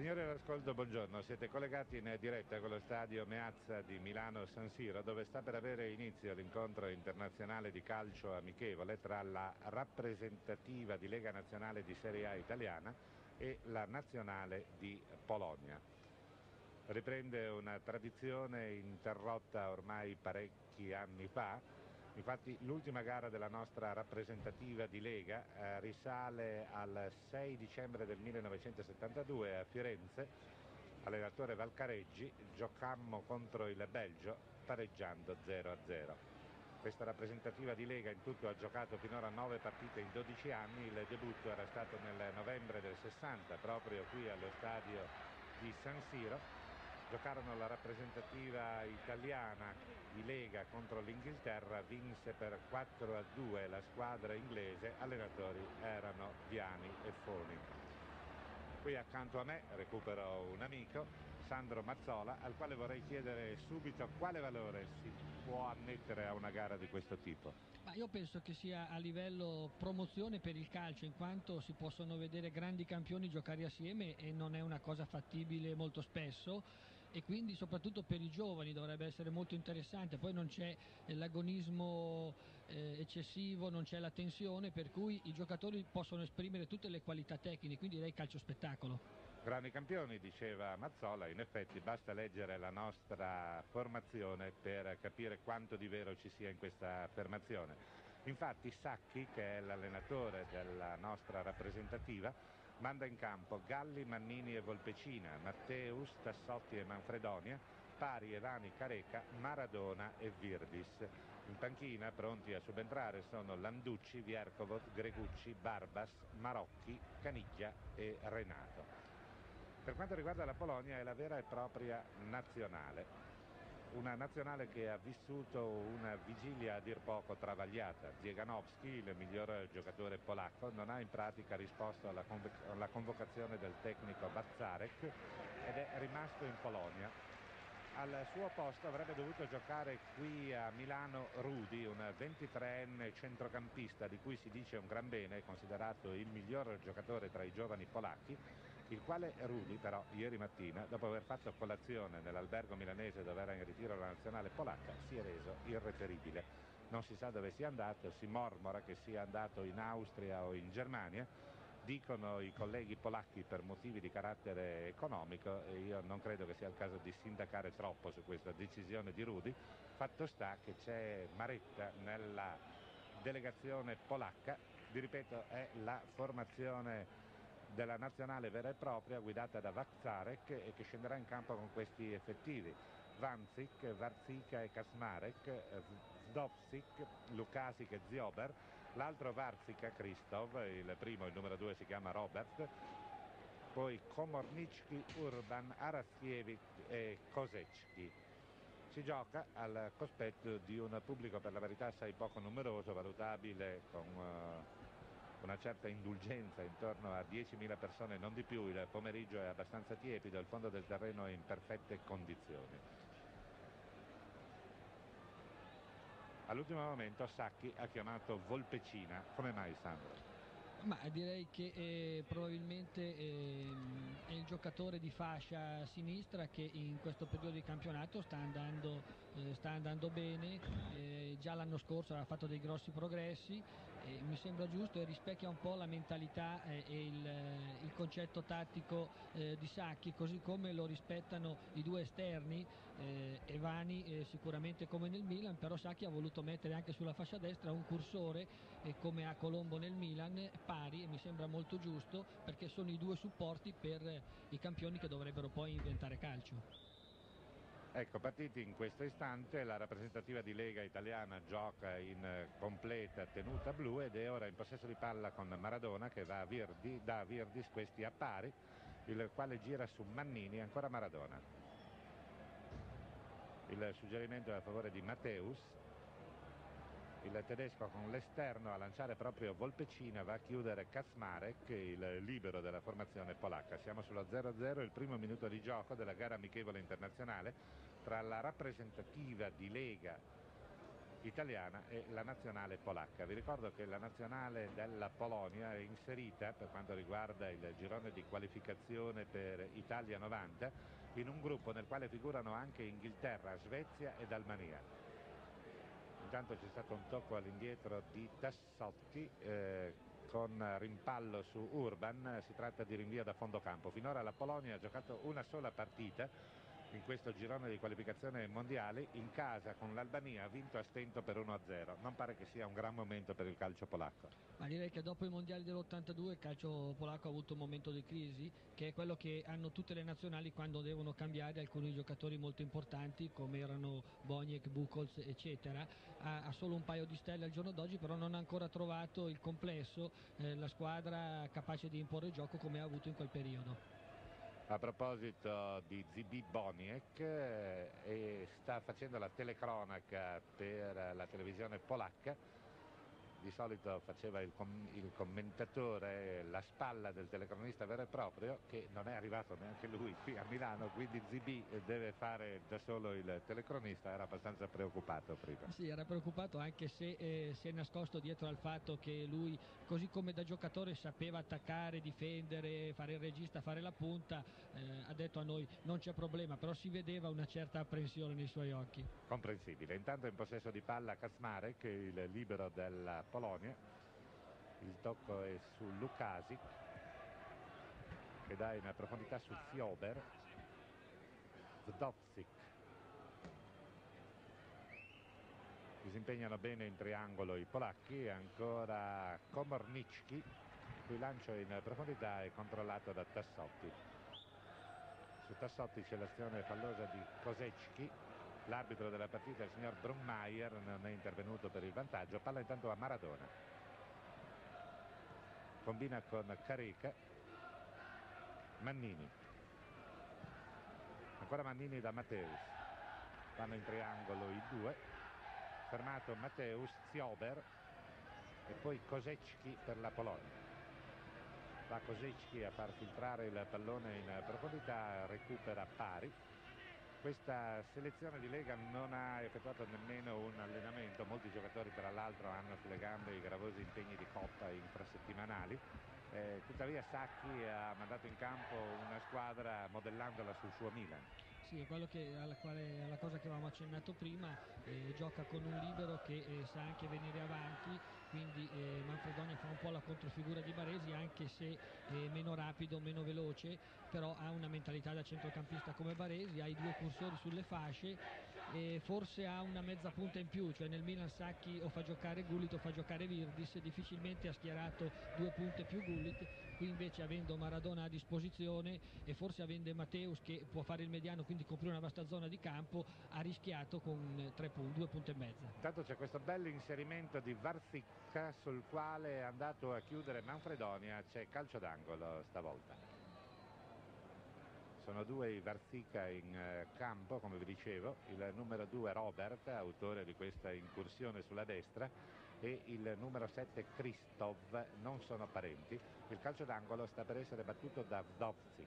Signori all'ascolto, buongiorno. Siete collegati in diretta con lo stadio Meazza di Milano San Siro, dove sta per avere inizio l'incontro internazionale di calcio amichevole tra la rappresentativa di Lega Nazionale di Serie A italiana e la nazionale di Polonia. Riprende una tradizione interrotta ormai parecchi anni fa. Infatti l'ultima gara della nostra rappresentativa di Lega risale al 6 dicembre del 1972 a Firenze. Allenatore Valcareggi, giocammo contro il Belgio pareggiando 0-0. Questa rappresentativa di Lega in tutto ha giocato finora 9 partite in 12 anni. Il debutto era stato nel novembre del 60 proprio qui allo stadio di San Siro. Giocarono la rappresentativa italiana di Lega contro l'Inghilterra, vinse per 4-2 la squadra inglese, allenatori erano Viani e Foni. Qui accanto a me recupero un amico, Sandro Mazzola, al quale vorrei chiedere subito quale valore si può annettere a una gara di questo tipo. Ma io penso che sia a livello promozione per il calcio, in quanto si possono vedere grandi campioni giocare assieme e non è una cosa fattibile molto spesso, e quindi soprattutto per i giovani dovrebbe essere molto interessante. Poi non c'è l'agonismo eccessivo, non c'è la tensione, per cui i giocatori possono esprimere tutte le qualità tecniche, quindi direi calcio spettacolo. Grandi campioni, diceva Mazzola, in effetti basta leggere la nostra formazione per capire quanto di vero ci sia in questa affermazione. Infatti Sacchi, che è l'allenatore della nostra rappresentativa, manda in campo Galli, Mannini e Volpecina, Matteus, Tassotti e Manfredonia, Pari, Evani, Careca, Maradona e Virdis. In panchina, pronti a subentrare, sono Landucci, Viercovot, Gregucci, Barbas, Marocchi, Caniglia e Renato. Per quanto riguarda la Polonia è la vera e propria nazionale, una nazionale che ha vissuto una vigilia a dir poco travagliata. Zieganowski, il miglior giocatore polacco, non ha in pratica risposto alla convocazione del tecnico Wacharek ed è rimasto in Polonia. Al suo posto avrebbe dovuto giocare qui a Milano Rudi, un 23enne centrocampista di cui si dice un gran bene, considerato il miglior giocatore tra i giovani polacchi, il quale Rudi però ieri mattina, dopo aver fatto colazione nell'albergo milanese dove era in ritiro la nazionale polacca, si è reso irreperibile. Non si sa dove sia andato, si mormora che sia andato in Austria o in Germania. Dicono i colleghi polacchi per motivi di carattere economico, e io non credo che sia il caso di sindacare troppo su questa decisione di Rudi. Fatto sta che c'è Maretta nella delegazione polacca, vi ripeto è la formazione della nazionale vera e propria guidata da Wacharek e che scenderà in campo con questi effettivi: Vanzik, Varzica e Kasmarek, Zdovsik, Lukasik e Ziober, l'altro Varzica, Kristov, il primo, il numero 2 si chiama Robert, poi Komornicki, Urban, Araschievic e Kosecki. Si gioca al cospetto di un pubblico per la verità assai poco numeroso, valutabile con una certa indulgenza, intorno a 10.000 persone, non di più. Il pomeriggio è abbastanza tiepido, il fondo del terreno è in perfette condizioni. All'ultimo momento Sacchi ha chiamato Volpecina. Come mai, Sandro? Ma direi che probabilmente è il giocatore di fascia sinistra che in questo periodo di campionato sta andando bene. Già l'anno scorso aveva fatto dei grossi progressi, mi sembra giusto e rispecchia un po' la mentalità e il concetto tattico di Sacchi, così come lo rispettano i due esterni, Evani sicuramente come nel Milan, però Sacchi ha voluto mettere anche sulla fascia destra un cursore come a Colombo nel Milan, Pari, e mi sembra molto giusto perché sono i due supporti per i campioni che dovrebbero poi inventare calcio. Ecco, partiti in questo istante, la rappresentativa di Lega italiana gioca in completa tenuta blu ed è ora in possesso di palla con Maradona che va a Virdi, da Virdis, questi a Pari, il quale gira su Mannini, ancora Maradona. Il suggerimento è a favore di Matteus. Il tedesco con l'esterno a lanciare proprio Volpecina va a chiudere Kasmarek, il libero della formazione polacca. Siamo sullo 0-0, il primo minuto di gioco della gara amichevole internazionale tra la rappresentativa di Lega italiana e la nazionale polacca. Vi ricordo che la nazionale della Polonia è inserita, per quanto riguarda il girone di qualificazione per Italia 90, in un gruppo nel quale figurano anche Inghilterra, Svezia ed Albania. Intanto c'è stato un tocco all'indietro di Tassotti con rimpallo su Urban. Si tratta di rinvio da fondo campo. Finora la Polonia ha giocato una sola partita in questo girone di qualificazione mondiali. In casa con l'Albania ha vinto a stento per 1-0. Non pare che sia un gran momento per il calcio polacco. Ma direi che dopo i mondiali dell'82 il calcio polacco ha avuto un momento di crisi, che è quello che hanno tutte le nazionali quando devono cambiare alcuni giocatori molto importanti come erano Boniek, Buchholz eccetera. Ha solo un paio di stelle al giorno d'oggi, però non ha ancora trovato il complesso, la squadra capace di imporre gioco come ha avuto in quel periodo. A proposito di ZB Boniek, sta facendo la telecronaca per la televisione polacca. Di solito faceva il commentatore la spalla del telecronista vero e proprio, che non è arrivato neanche lui qui a Milano, quindi ZB deve fare da solo il telecronista. Era abbastanza preoccupato prima. Sì, era preoccupato, anche se si è nascosto dietro al fatto che lui, così come da giocatore, sapeva attaccare, difendere, fare il regista, fare la punta. Ha detto a noi non c'è problema, però si vedeva una certa apprensione nei suoi occhi. Comprensibile. Intanto in possesso di palla Kaczmarek, il libero della Polonia. Il tocco è su Lukasic, che dà in profondità su Fjober. Wdowczyk. Si impegnano bene in triangolo i polacchi. Ancora Komornicki, il cui lancio in profondità è controllato da Tassotti. Su Tassotti c'è l'azione fallosa di Kosecki. L'arbitro della partita, il signor Brunmeier, non è intervenuto per il vantaggio. Palla intanto a Maradona. Combina con Careca. Mannini. Ancora Mannini da Matteus. Vanno in triangolo i due. Fermato Matteus, Fjober e poi Kosecki per la Polonia. Va Kosecki a far filtrare il pallone in profondità, recupera pari. Questa selezione di Lega non ha effettuato nemmeno un allenamento. Molti giocatori tra l'altro hanno sulle gambe i gravosi impegni di coppa infrasettimanali. Tuttavia Sacchi ha mandato in campo una squadra modellandola sul suo Milan. Sì, è quello alla cosa che avevamo accennato prima, gioca con un libero che sa anche venire avanti, quindi Manfredonia fa un po' la controfigura di Baresi, anche se meno rapido, meno veloce, però ha una mentalità da centrocampista come Baresi, ha i due cursori sulle fasce e forse ha una mezza punta in più, cioè nel Milan Sacchi o fa giocare Gullit o fa giocare Virdis, difficilmente ha schierato due punte più Gullit. Qui invece, avendo Maradona a disposizione e forse avendo Matteus che può fare il mediano, quindi coprire una vasta zona di campo, ha rischiato con 2 punti e mezza. Intanto c'è questo bello inserimento di Varzicka sul quale è andato a chiudere Manfredonia. C'è calcio d'angolo stavolta. Sono due i Varzicka in campo, come vi dicevo. Il numero 2 Robert, autore di questa incursione sulla destra, e il numero 7 Kristov non sono parenti. Il calcio d'angolo sta per essere battuto da Wdowczyk.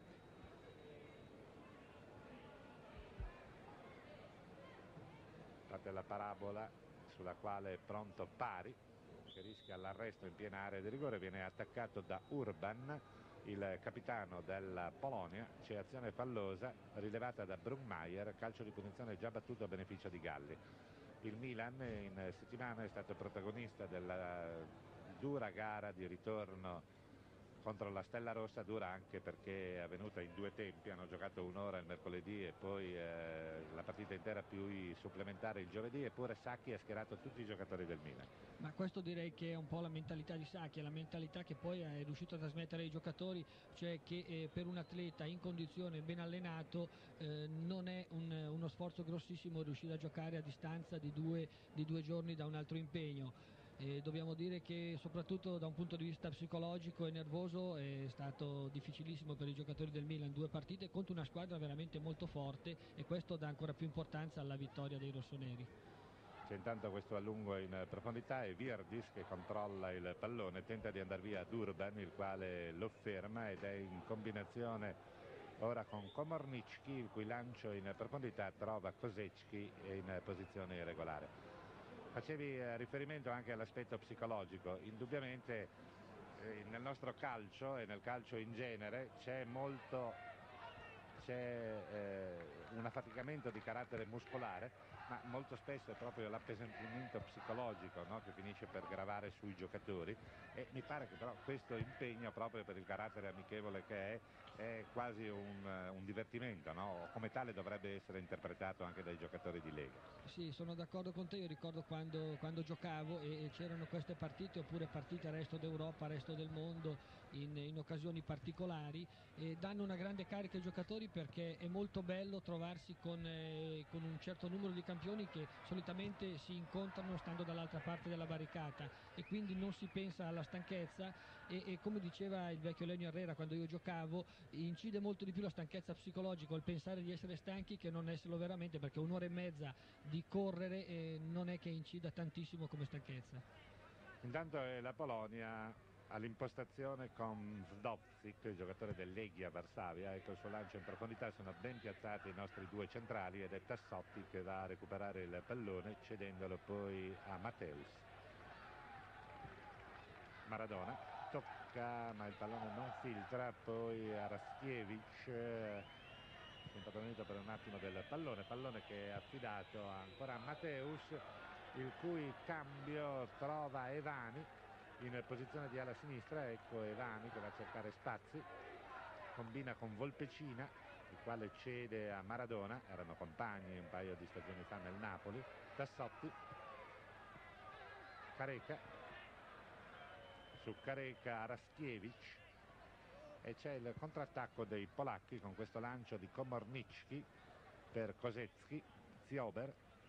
Fate la parabola sulla quale è pronto Pari, che rischia l'arresto in piena area di rigore, viene attaccato da Urban, il capitano della Polonia. C'è azione fallosa rilevata da Brunmeier, calcio di punizione già battuto a beneficio di Galli. Il Milan in settimana è stato protagonista della dura gara di ritorno contro la Stella Rossa, dura anche perché è avvenuta in due tempi. Hanno giocato un'ora il mercoledì e poi la partita intera più i supplementari il giovedì, eppure Sacchi ha schierato tutti i giocatori del Milan. Ma questo direi che è un po' la mentalità di Sacchi, è la mentalità che poi è riuscito a trasmettere ai giocatori, cioè che per un atleta in condizione ben allenato non è uno sforzo grossissimo riuscire a giocare a distanza di due giorni da un altro impegno. Dobbiamo dire che soprattutto da un punto di vista psicologico e nervoso è stato difficilissimo per i giocatori del Milan, 2 partite contro una squadra veramente molto forte, e questo dà ancora più importanza alla vittoria dei rossoneri. C'è intanto questo allungo in profondità e Virdis che controlla il pallone, tenta di andare via ad Urban, il quale lo ferma, ed è in combinazione ora con Komornicki, il cui lancio in profondità trova Kosecki in posizione irregolare. Facevi riferimento anche all'aspetto psicologico. Indubbiamente nel nostro calcio e nel calcio in genere c'è un affaticamento di carattere muscolare, ma molto spesso è proprio l'appesantimento psicologico, no, che finisce per gravare sui giocatori, e mi pare che però questo impegno, proprio per il carattere amichevole che è quasi un divertimento, no? Come tale dovrebbe essere interpretato anche dai giocatori di Lega. Sì, sono d'accordo con te, io ricordo quando giocavo e c'erano queste partite oppure partite resto d'Europa, resto del mondo in occasioni particolari e danno una grande carica ai giocatori perché è molto bello trovarsi con un certo numero di campioni che solitamente si incontrano stando dall'altra parte della barricata e quindi non si pensa alla stanchezza e come diceva il vecchio Lenio Herrera quando io giocavo, incide molto di più la stanchezza psicologica, il pensare di essere stanchi che non esserlo veramente perché un'ora e mezza di correre non è che incida tantissimo come stanchezza. Intanto la Polonia all'impostazione con Vdovcik, il giocatore del Legia Varsavia. Ecco il suo lancio in profondità, sono ben piazzati i nostri due centrali ed è Tassotti che va a recuperare il pallone cedendolo poi a Matteus. Maradona tocca ma il pallone non filtra, poi Araskiewicz impadronito per un attimo del pallone che è affidato ancora a Matteus, il cui cambio trova Evani in posizione di ala sinistra. Ecco Evani che va a cercare spazi, combina con Volpecina, il quale cede a Maradona, erano compagni un paio di stagioni fa nel Napoli. Tassotti, Careca, su Careca Araskiewicz, e c'è il contrattacco dei polacchi con questo lancio di Komornicki per Kosecki. Ziober,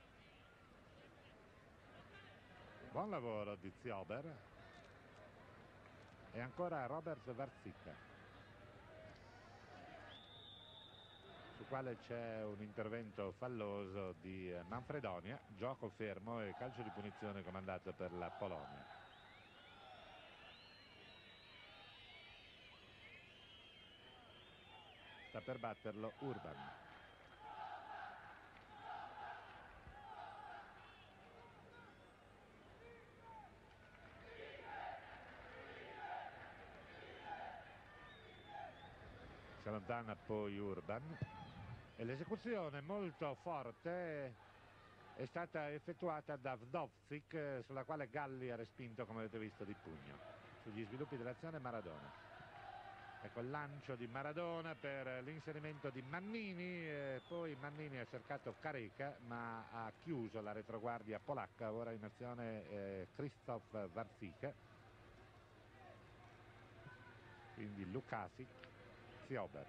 buon lavoro di Ziober, e ancora Robert Varsicka, su quale c'è un intervento falloso di Manfredonia, gioco fermo e calcio di punizione comandato per la Polonia. Sta per batterlo Urban. Si allontana poi Urban e l'esecuzione molto forte è stata effettuata da Vdovcik, sulla quale Galli ha respinto, come avete visto, di pugno. Sugli sviluppi dell'azione Maradona. Ecco il lancio di Maradona per l'inserimento di Mannini, poi Mannini ha cercato Careca ma ha chiuso la retroguardia polacca. Ora in azione Krzysztof Varsicka, quindi Lukasic, Ziober.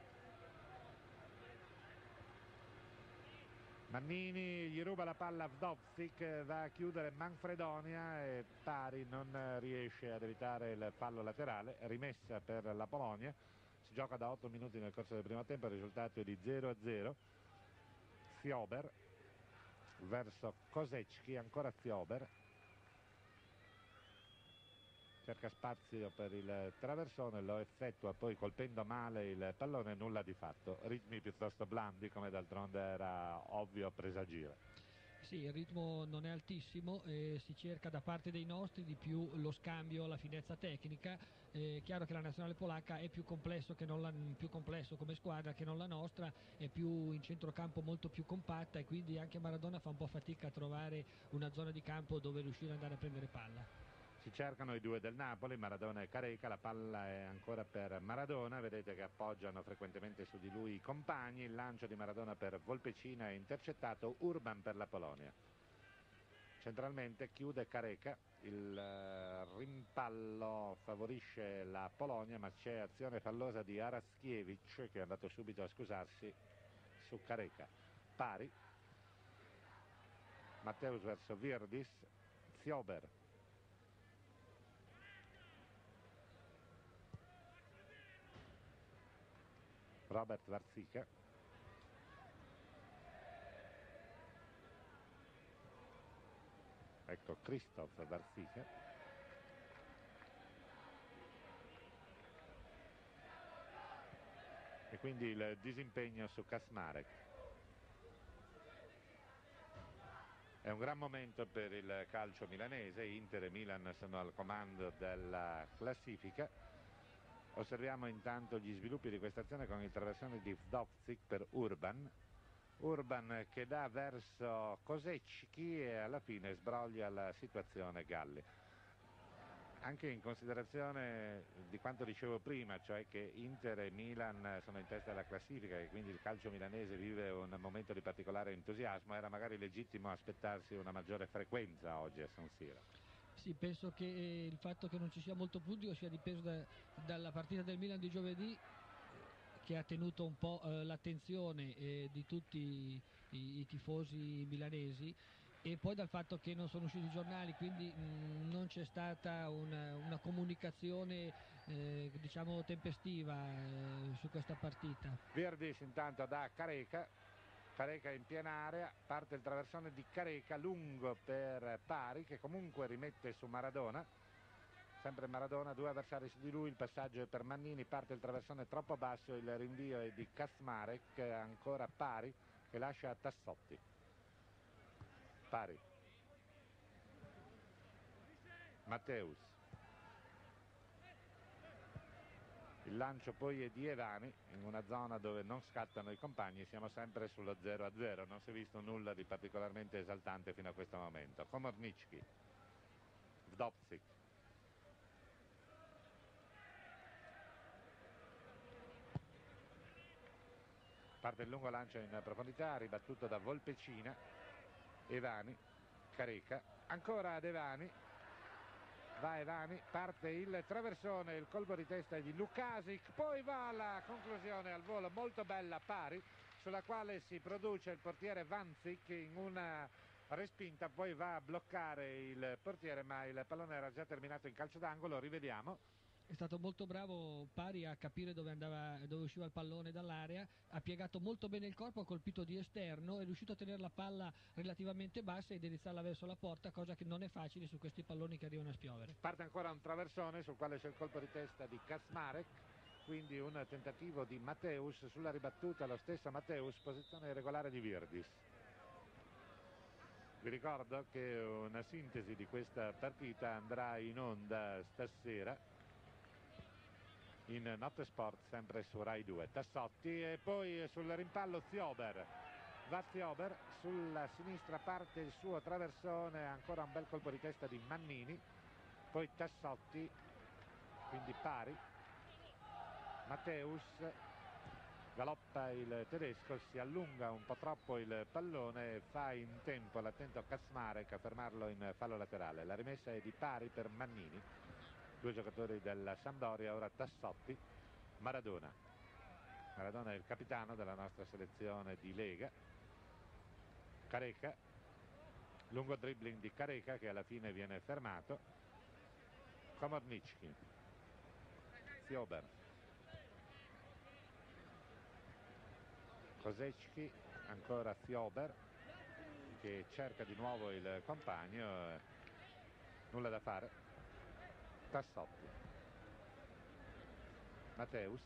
Mannini gli ruba la palla a Vdovcik, va a chiudere Manfredonia e Pari non riesce ad evitare il fallo laterale. Rimessa per la Polonia, si gioca da 8 minuti nel corso del primo tempo, il risultato è di 0-0. Ziober verso Kosecki, ancora Ziober, cerca spazio per il traversone, lo effettua poi colpendo male il pallone, nulla di fatto. Ritmi piuttosto blandi, come d'altronde era ovvio presagire. Sì, il ritmo non è altissimo, si cerca da parte dei nostri di più lo scambio, la finezza tecnica. È chiaro che la nazionale polacca è più complesso, più complesso come squadra che non la nostra, è più in centrocampo molto più compatta e quindi anche Maradona fa un po' fatica a trovare una zona di campo dove riuscire ad andare a prendere palla. Si cercano i due del Napoli, Maradona e Careca, la palla è ancora per Maradona, vedete che appoggiano frequentemente su di lui i compagni, il lancio di Maradona per Volpecina è intercettato. Urban per la Polonia. Centralmente chiude Careca, il rimpallo favorisce la Polonia ma c'è azione fallosa di Araskiewicz che è andato subito a scusarsi su Careca. Pari, Matteus verso Virdis, Ziober, Robert Varsicka, ecco Krzysztof Varsicka, e quindi il disimpegno su Kaczmarek. È un gran momento per il calcio milanese, Inter e Milan sono al comando della classifica. Osserviamo intanto gli sviluppi di questa azione con il traversone di Vdovcic per Urban. Urban che dà verso Kosecki e alla fine sbroglia la situazione Galli. Anche in considerazione di quanto dicevo prima, cioè che Inter e Milan sono in testa alla classifica e quindi il calcio milanese vive un momento di particolare entusiasmo, era magari legittimo aspettarsi una maggiore frequenza oggi a San Siro. Sì, penso che il fatto che non ci sia molto pubblico sia dipeso dalla partita del Milan di giovedì, che ha tenuto un po' l'attenzione di tutti i tifosi milanesi, e poi dal fatto che non sono usciti i giornali, quindi non c'è stata una comunicazione diciamo tempestiva su questa partita. Virdis intanto da Careca in piena area, parte il traversone di Careca lungo per Pari che comunque rimette su Maradona. Sempre Maradona, due avversari su di lui, il passaggio è per Mannini, parte il traversone troppo basso, il rinvio è di Kaczmarek, ancora Pari che lascia a Tassotti. Pari. Matteus. Il lancio poi è di Evani in una zona dove non scattano i compagni, siamo sempre sullo 0-0, non si è visto nulla di particolarmente esaltante fino a questo momento. Komornicki. Vdovcic. Parte il lungo lancio in profondità, ribattuto da Volpecina. Evani, Careca, ancora ad Evani. Va Evani, parte il traversone, il colpo di testa di Lukasic, poi va alla conclusione al volo molto bella Pari, sulla quale si produce il portiere Vanzic in una respinta, poi va a bloccare il portiere, ma il pallone era già terminato in calcio d'angolo. Rivediamo. È stato molto bravo Pari a capire dove usciva il pallone dall'area, ha piegato molto bene il corpo, ha colpito di esterno, è riuscito a tenere la palla relativamente bassa e indirizzarla verso la porta, cosa che non è facile su questi palloni che arrivano a spiovere. Parte ancora un traversone sul quale c'è il colpo di testa di Kaczmarek, quindi un tentativo di Matteus sulla ribattuta, lo stesso Matteus, posizione regolare di Virdis. Vi ricordo che una sintesi di questa partita andrà in onda stasera in Notte Sport, sempre su Rai 2. Tassotti e poi sul rimpallo Ziober. Va Ziober, sulla sinistra parte il suo traversone, ancora un bel colpo di testa di Mannini, poi Tassotti, quindi Pari. Matteus, galoppa il tedesco, si allunga un po' troppo il pallone, fa in tempo l'attento Kaczmarek a fermarlo in fallo laterale. La rimessa è di Pari per Mannini. Due giocatori della Sampdoria, ora Tassotti. Maradona è il capitano della nostra selezione di Lega. Careca, lungo dribbling di Careca che alla fine viene fermato. Komornicki, Ziober, Kosecki, ancora Ziober che cerca di nuovo il compagno, nulla da fare. Tassotti, Matteus,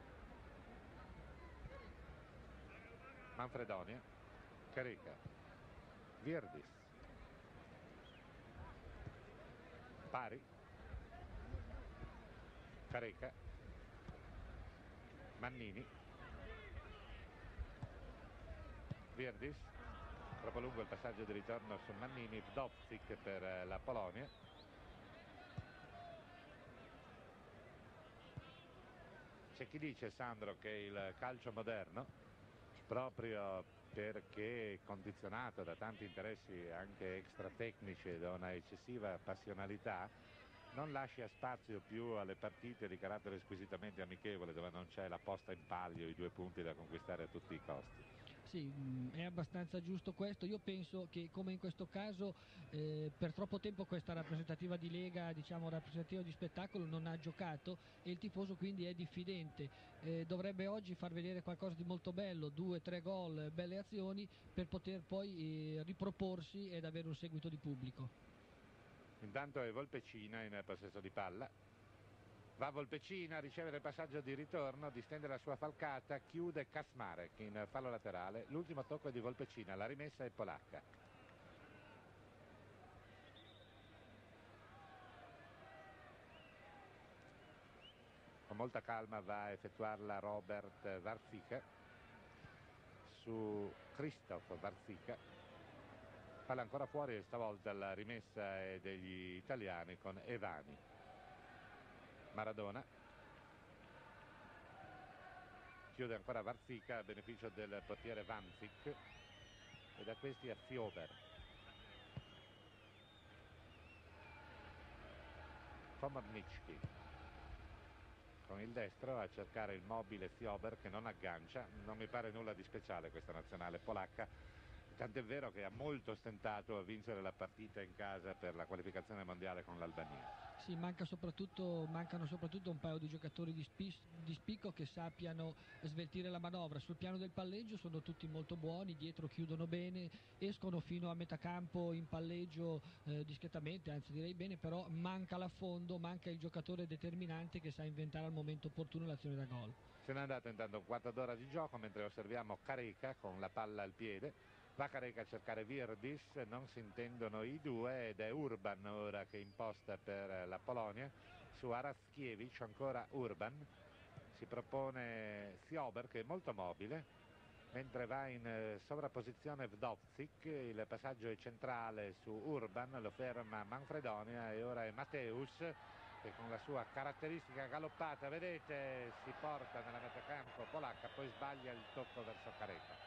Manfredonia, Careca, Virdis, Pari, Careca, Mannini, Virdis, troppo lungo il passaggio di ritorno su Mannini. Vdovcic per la Polonia. C'è chi dice, Sandro, che il calcio moderno, proprio perché condizionato da tanti interessi anche extratecnici e da una eccessiva passionalità, non lascia spazio più alle partite di carattere squisitamente amichevole, dove non c'è la posta in palio, i 2 punti da conquistare a tutti i costi. Sì, è abbastanza giusto questo. Io penso che, come in questo caso, per troppo tempo questa rappresentativa di Lega, diciamo rappresentativa di spettacolo, non ha giocato e il tifoso quindi è diffidente. Dovrebbe oggi far vedere qualcosa di molto bello, 2-3 gol, belle azioni, per poter poi riproporsi ed avere un seguito di pubblico. Intanto è Volpecina in possesso di palla. Va Volpecina a ricevere il passaggio di ritorno, distende la sua falcata, chiude Kaczmarek in fallo laterale. L'ultimo tocco è di Volpecina, la rimessa è polacca. con molta calma va a effettuarla Robert Varzica su Christoph Varzica. Palla ancora fuori e stavolta la rimessa è degli italiani con Evani. Maradona chiude ancora Varzica a beneficio del portiere Vanzik e da questi a Fiober. Komornicki con il destro a cercare il mobile Fiober che non aggancia. Non mi pare nulla di speciale questa nazionale polacca, tant'è vero che ha molto stentato a vincere la partita in casa per la qualificazione mondiale con l'Albania. Sì, mancano soprattutto un paio di giocatori di spicco che sappiano sveltire la manovra. Sul piano del palleggio sono tutti molto buoni, dietro chiudono bene, escono fino a metà campo in palleggio discretamente, anzi direi bene, però manca l'affondo, manca il giocatore determinante che sa inventare al momento opportuno l'azione da gol. Se n'è andato intanto un quarto d'ora di gioco mentre osserviamo Careca con la palla al piede. Va Careca a cercare Virdis, non si intendono i due ed è Urban ora che imposta per la Polonia su Araschievic. Ancora Urban, si propone Fiober che è molto mobile mentre va in sovrapposizione Vdovzik. Il passaggio è centrale su Urban, lo ferma Manfredonia e ora è Mateus che con la sua caratteristica galoppata, vedete, si porta nella metacampo polacca, poi sbaglia il tocco verso Careca.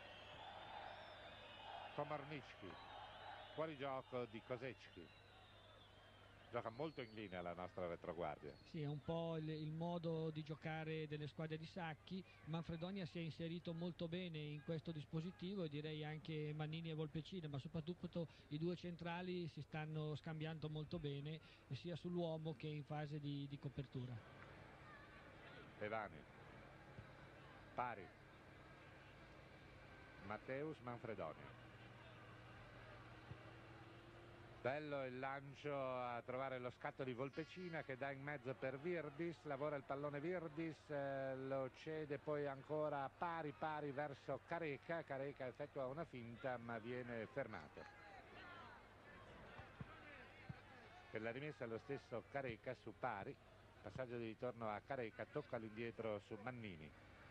Komornicki, fuori gioco di Kosecki. Gioca molto in linea la nostra retroguardia. Sì, è un po' il modo di giocare delle squadre di Sacchi. Manfredonia si è inserito molto bene in questo dispositivo e direi anche Mannini e Volpecina, ma soprattutto i due centrali si stanno scambiando molto bene sia sull'uomo che in fase di copertura. Evani, pari, Mateus, Manfredonia. Bello il lancio a trovare lo scatto di Volpecina che dà in mezzo per Virdis, lavora il pallone Virdis, lo cede poi ancora pari verso Careca. Careca effettua una finta ma viene fermato. Per la rimessa lo stesso Careca su pari, passaggio di ritorno a Careca, tocca all'indietro su Mannini.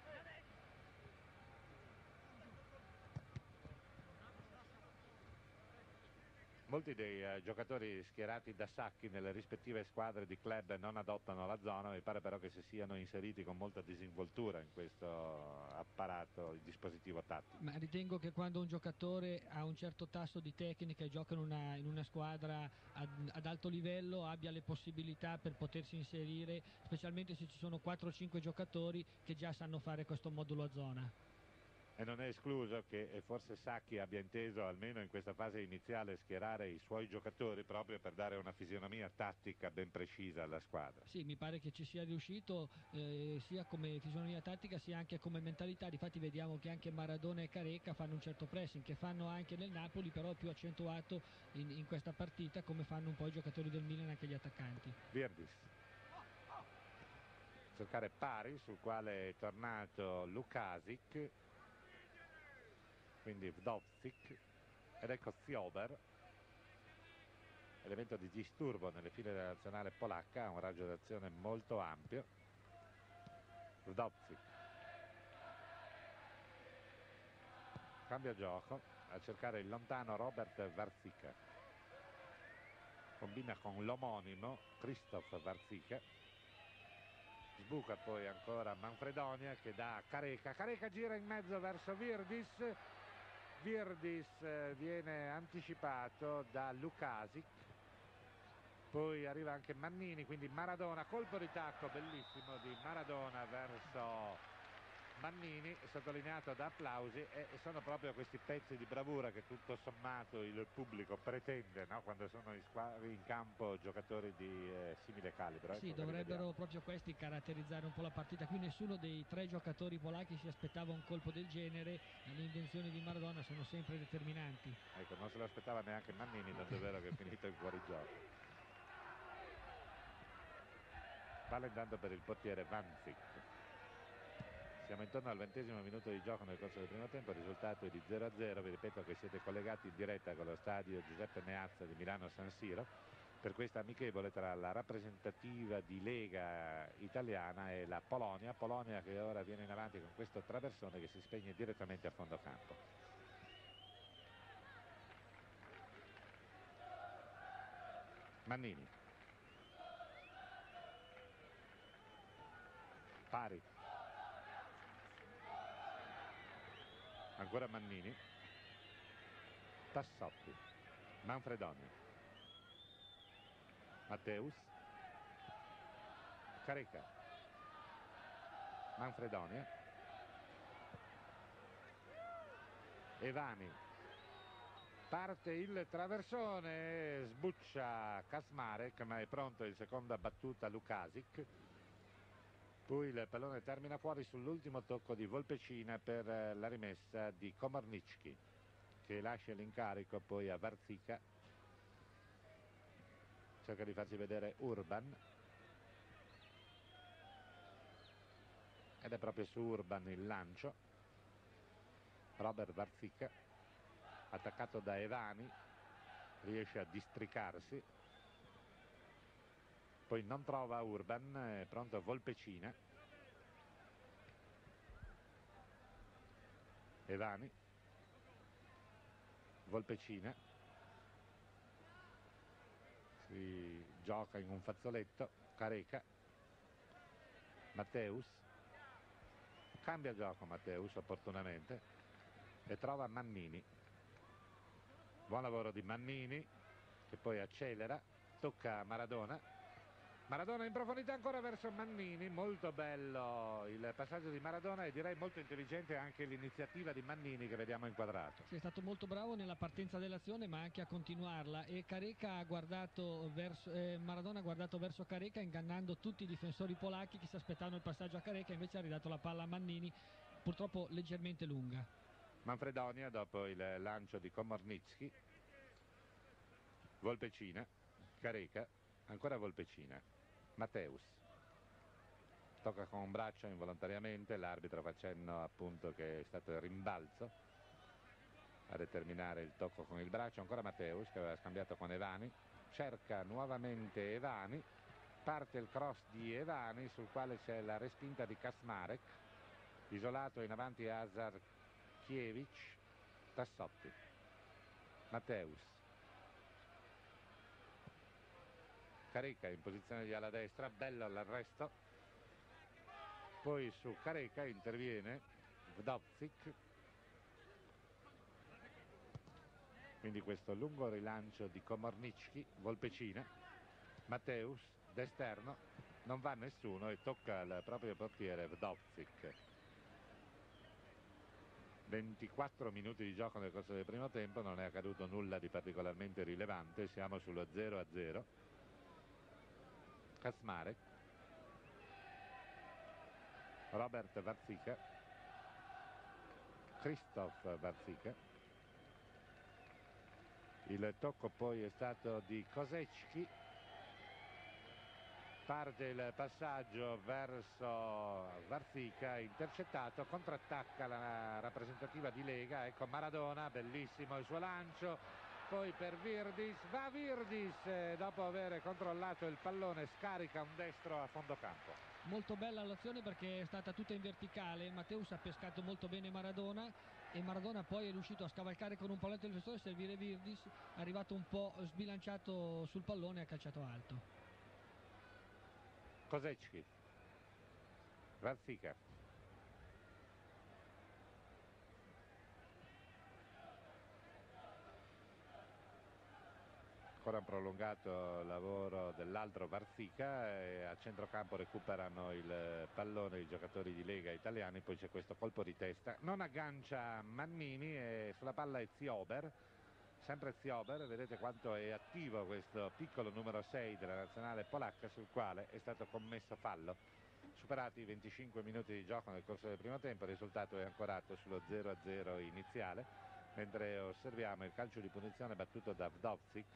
Molti dei giocatori schierati da Sacchi nelle rispettive squadre di club non adottano la zona, mi pare però che si siano inseriti con molta disinvoltura in questo apparato, il dispositivo tattico. Ma ritengo che quando un giocatore ha un certo tasso di tecnica e gioca in una squadra ad alto livello abbia le possibilità per potersi inserire, specialmente se ci sono 4-5 giocatori che già sanno fare questo modulo a zona. E non è escluso che forse Sacchi abbia inteso, almeno in questa fase iniziale, schierare i suoi giocatori proprio per dare una fisionomia tattica ben precisa alla squadra. Sì, mi pare che ci sia riuscito sia come fisionomia tattica sia anche come mentalità. Difatti vediamo che anche Maradona e Careca fanno un certo pressing che fanno anche nel Napoli, però è più accentuato in questa partita come fanno un po' i giocatori del Milan, anche gli attaccanti. Virdis. Cercare pari sul quale è tornato Lukasic, quindi Vdovzik, ed ecco Fiober, elemento di disturbo nelle file della nazionale polacca, ha un raggio d'azione molto ampio. Vdovzik cambia gioco a cercare il lontano Robert Varzica, combina con l'omonimo Christoph Varzica, sbuca poi ancora Manfredonia che dà a Careca. Careca gira in mezzo verso Virdis. Virdis viene anticipato da Lukasic, poi arriva anche Mannini, quindi Maradona, colpo di tacco bellissimo di Maradona verso Mannini, sottolineato da applausi, e sono proprio questi pezzi di bravura che tutto sommato il pubblico pretende, no? Quando sono in campo giocatori di simile calibro. Sì, Ecco, dovrebbero proprio questi caratterizzare un po' la partita. Qui nessuno dei tre giocatori polacchi si aspettava un colpo del genere, le invenzioni di Maradona sono sempre determinanti. Ecco, non se lo aspettava neanche Mannini, tant'è vero che è finito in fuorigioco. Palla intanto per il portiere Vanzik. Siamo intorno al 20° minuto di gioco nel corso del primo tempo, il risultato è di 0-0. Vi ripeto che siete collegati in diretta con lo stadio Giuseppe Meazza di Milano San Siro per questa amichevole tra la rappresentativa di Lega italiana e la Polonia, che ora viene in avanti con questo traversone che si spegne direttamente a fondo campo. Mannini, pari, ancora Mannini, Tassotti, Manfredoni, Matteus, Careca, Manfredoni, Evani, parte il traversone, sbuccia Kaczmarek, ma è pronto il seconda battuta Lukasic. Poi il pallone termina fuori sull'ultimo tocco di Volpecina per la rimessa di Komornicki, che lascia l'incarico poi a Varzica. Cerca di farsi vedere Urban, ed è proprio su Urban il lancio. Robert Varzica, attaccato da Evani, riesce a districarsi, poi non trova Urban, è pronto Volpecina. Evani, Volpecina, si gioca in un fazzoletto. Careca, Matteus, cambia gioco Matteus opportunamente e trova Mannini. Buon lavoro di Mannini, che poi accelera, tocca a Maradona. Maradona in profondità ancora verso Mannini, molto bello il passaggio di Maradona e direi molto intelligente anche l'iniziativa di Mannini che vediamo inquadrato. Sì, è stato molto bravo nella partenza dell'azione ma anche a continuarla, e Careca ha guardato verso, Maradona ha guardato verso Careca, ingannando tutti i difensori polacchi che si aspettavano il passaggio a Careca, invece ha ridato la palla a Mannini, purtroppo leggermente lunga. Manfredonia dopo il lancio di Komornicki, Volpecina, Careca, ancora Volpecina, Matteus, tocca con un braccio involontariamente, l'arbitro facendo appunto che è stato il rimbalzo a determinare il tocco con il braccio. Ancora Matteus, che aveva scambiato con Evani, cerca nuovamente Evani, parte il cross di Evani sul quale c'è la respinta di Kaczmarek, isolato in avanti Azarkiewicz. Tassotti, Matteus, Careca in posizione di ala destra, bello l'arresto, poi su Careca interviene Wdowczyk, quindi questo lungo rilancio di Komornicki. Volpecina, Matteus d'esterno, non va nessuno e tocca al proprio portiere Wdowczyk. 24 minuti di gioco nel corso del primo tempo, non è accaduto nulla di particolarmente rilevante, siamo sullo 0-0. Kaczmarek, Robert Varzica, Krzysztof Varzica, il tocco poi è stato di Kosecki, parte il passaggio verso Varzica, intercettato, contrattacca la rappresentativa di Lega, ecco Maradona, bellissimo il suo lancio, poi per Virdis, va Virdis, dopo aver controllato il pallone scarica un destro a fondo campo. Molto bella l'azione perché è stata tutta in verticale, Matteus ha pescato molto bene Maradona e Maradona poi è riuscito a scavalcare con un pallone il difensore, servire Virdis, è arrivato un po' sbilanciato sul pallone e ha calciato alto. Kosecki, Varzica, ancora un prolungato lavoro dell'altro Varzica, e a centrocampo recuperano il pallone i giocatori di Lega italiani, poi c'è questo colpo di testa, non aggancia Mannini e sulla palla è Ziober, sempre Ziober, vedete quanto è attivo questo piccolo numero 6 della nazionale polacca, sul quale è stato commesso fallo. Superati i 25 minuti di gioco nel corso del primo tempo, il risultato è ancorato sullo 0-0 iniziale, mentre osserviamo il calcio di punizione battuto da Wdowczyk.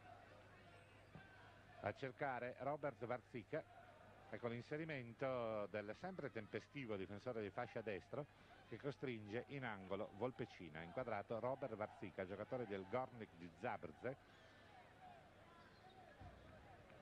A cercare Robert Varzica, ecco l'inserimento del sempre tempestivo difensore di fascia destro che costringe in angolo Volpecina, inquadrato Robert Varzica, giocatore del Górnik di Zabrze.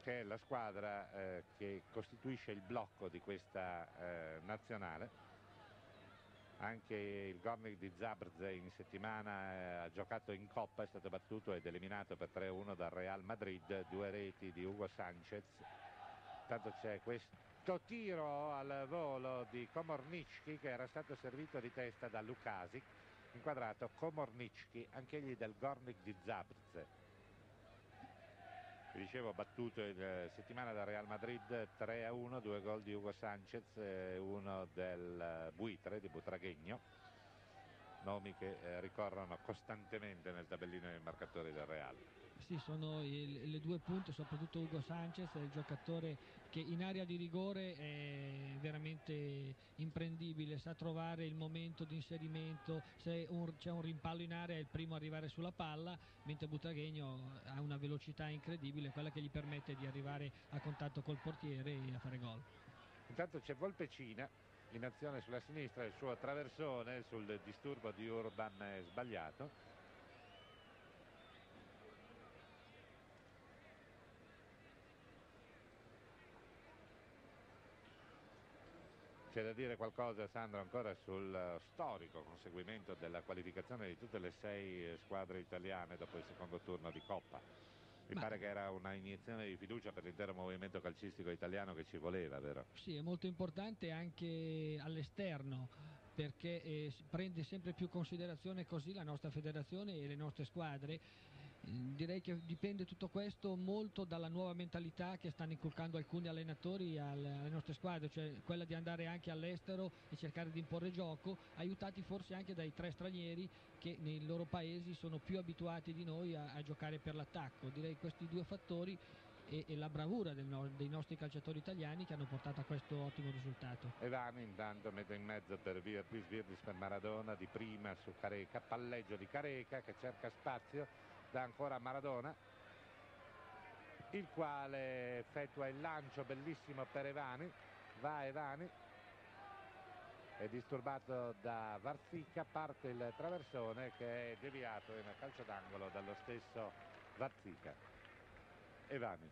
che è la squadra che costituisce il blocco di questa nazionale. Anche il Gornik di Zabrze in settimana ha giocato in Coppa, è stato battuto ed eliminato per 3-1 dal Real Madrid, 2 reti di Hugo Sanchez. Intanto c'è questo tiro al volo di Komornicki che era stato servito di testa da Lukasic, inquadrato Komornicki, anch'egli del Gornik di Zabrze. Vi dicevo, battuto in settimana dal Real Madrid 3-1, 2 gol di Hugo Sanchez e uno del Buitre di Butragueño, nomi che ricorrono costantemente nel tabellino dei marcatori del Real. Sì, sono le due punte, soprattutto Hugo Sanchez, è il giocatore che in area di rigore è veramente imprendibile, sa trovare il momento di inserimento, se c'è un rimpallo in area è il primo a arrivare sulla palla, mentre Butragueño ha una velocità incredibile, quella che gli permette di arrivare a contatto col portiere e a fare gol. Intanto c'è Volpecina in azione sulla sinistra, il suo traversone sul disturbo di Urban è sbagliato. C'è da dire qualcosa, Sandro, ancora sul storico conseguimento della qualificazione di tutte le 6 squadre italiane dopo il secondo turno di Coppa. Mi pare che era una iniezione di fiducia per l'intero movimento calcistico italiano che ci voleva, vero? Sì, è molto importante anche all'esterno perché prende sempre più considerazione così la nostra federazione e le nostre squadre. Direi che dipende tutto questo molto dalla nuova mentalità che stanno inculcando alcuni allenatori alle nostre squadre, cioè quella di andare anche all'estero e cercare di imporre gioco, aiutati forse anche dai 3 stranieri che nei loro paesi sono più abituati di noi a giocare per l'attacco. Direi questi due fattori e la bravura dei nostri calciatori italiani che hanno portato a questo ottimo risultato. Evani intanto mette in mezzo per Virdis per Maradona, di prima su Careca, palleggio di Careca che cerca spazio, dà ancora a Maradona, il quale effettua il lancio bellissimo per Evani, va Evani, è disturbato da Varzica, parte il traversone che è deviato in calcio d'angolo dallo stesso Varzica. Evani.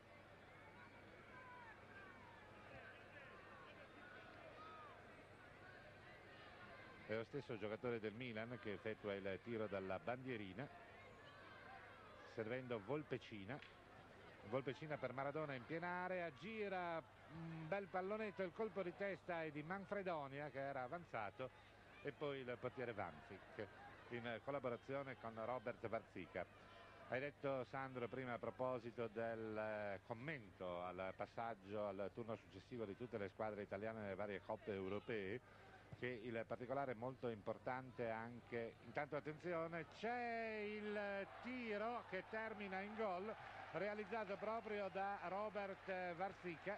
È lo stesso giocatore del Milan che effettua il tiro dalla bandierina, servendo Volpecina. Volpecina per Maradona in piena area, gira un bel pallonetto, il colpo di testa è di Manfredonia che era avanzato e poi il portiere Vanzic in collaborazione con Robert Varzica. Hai detto, Sandro, prima a proposito del commento al passaggio al turno successivo di tutte le squadre italiane nelle varie coppe europee, che il particolare è molto importante anche, intanto attenzione, c'è il tiro che termina in gol realizzato proprio da Robert Varzica,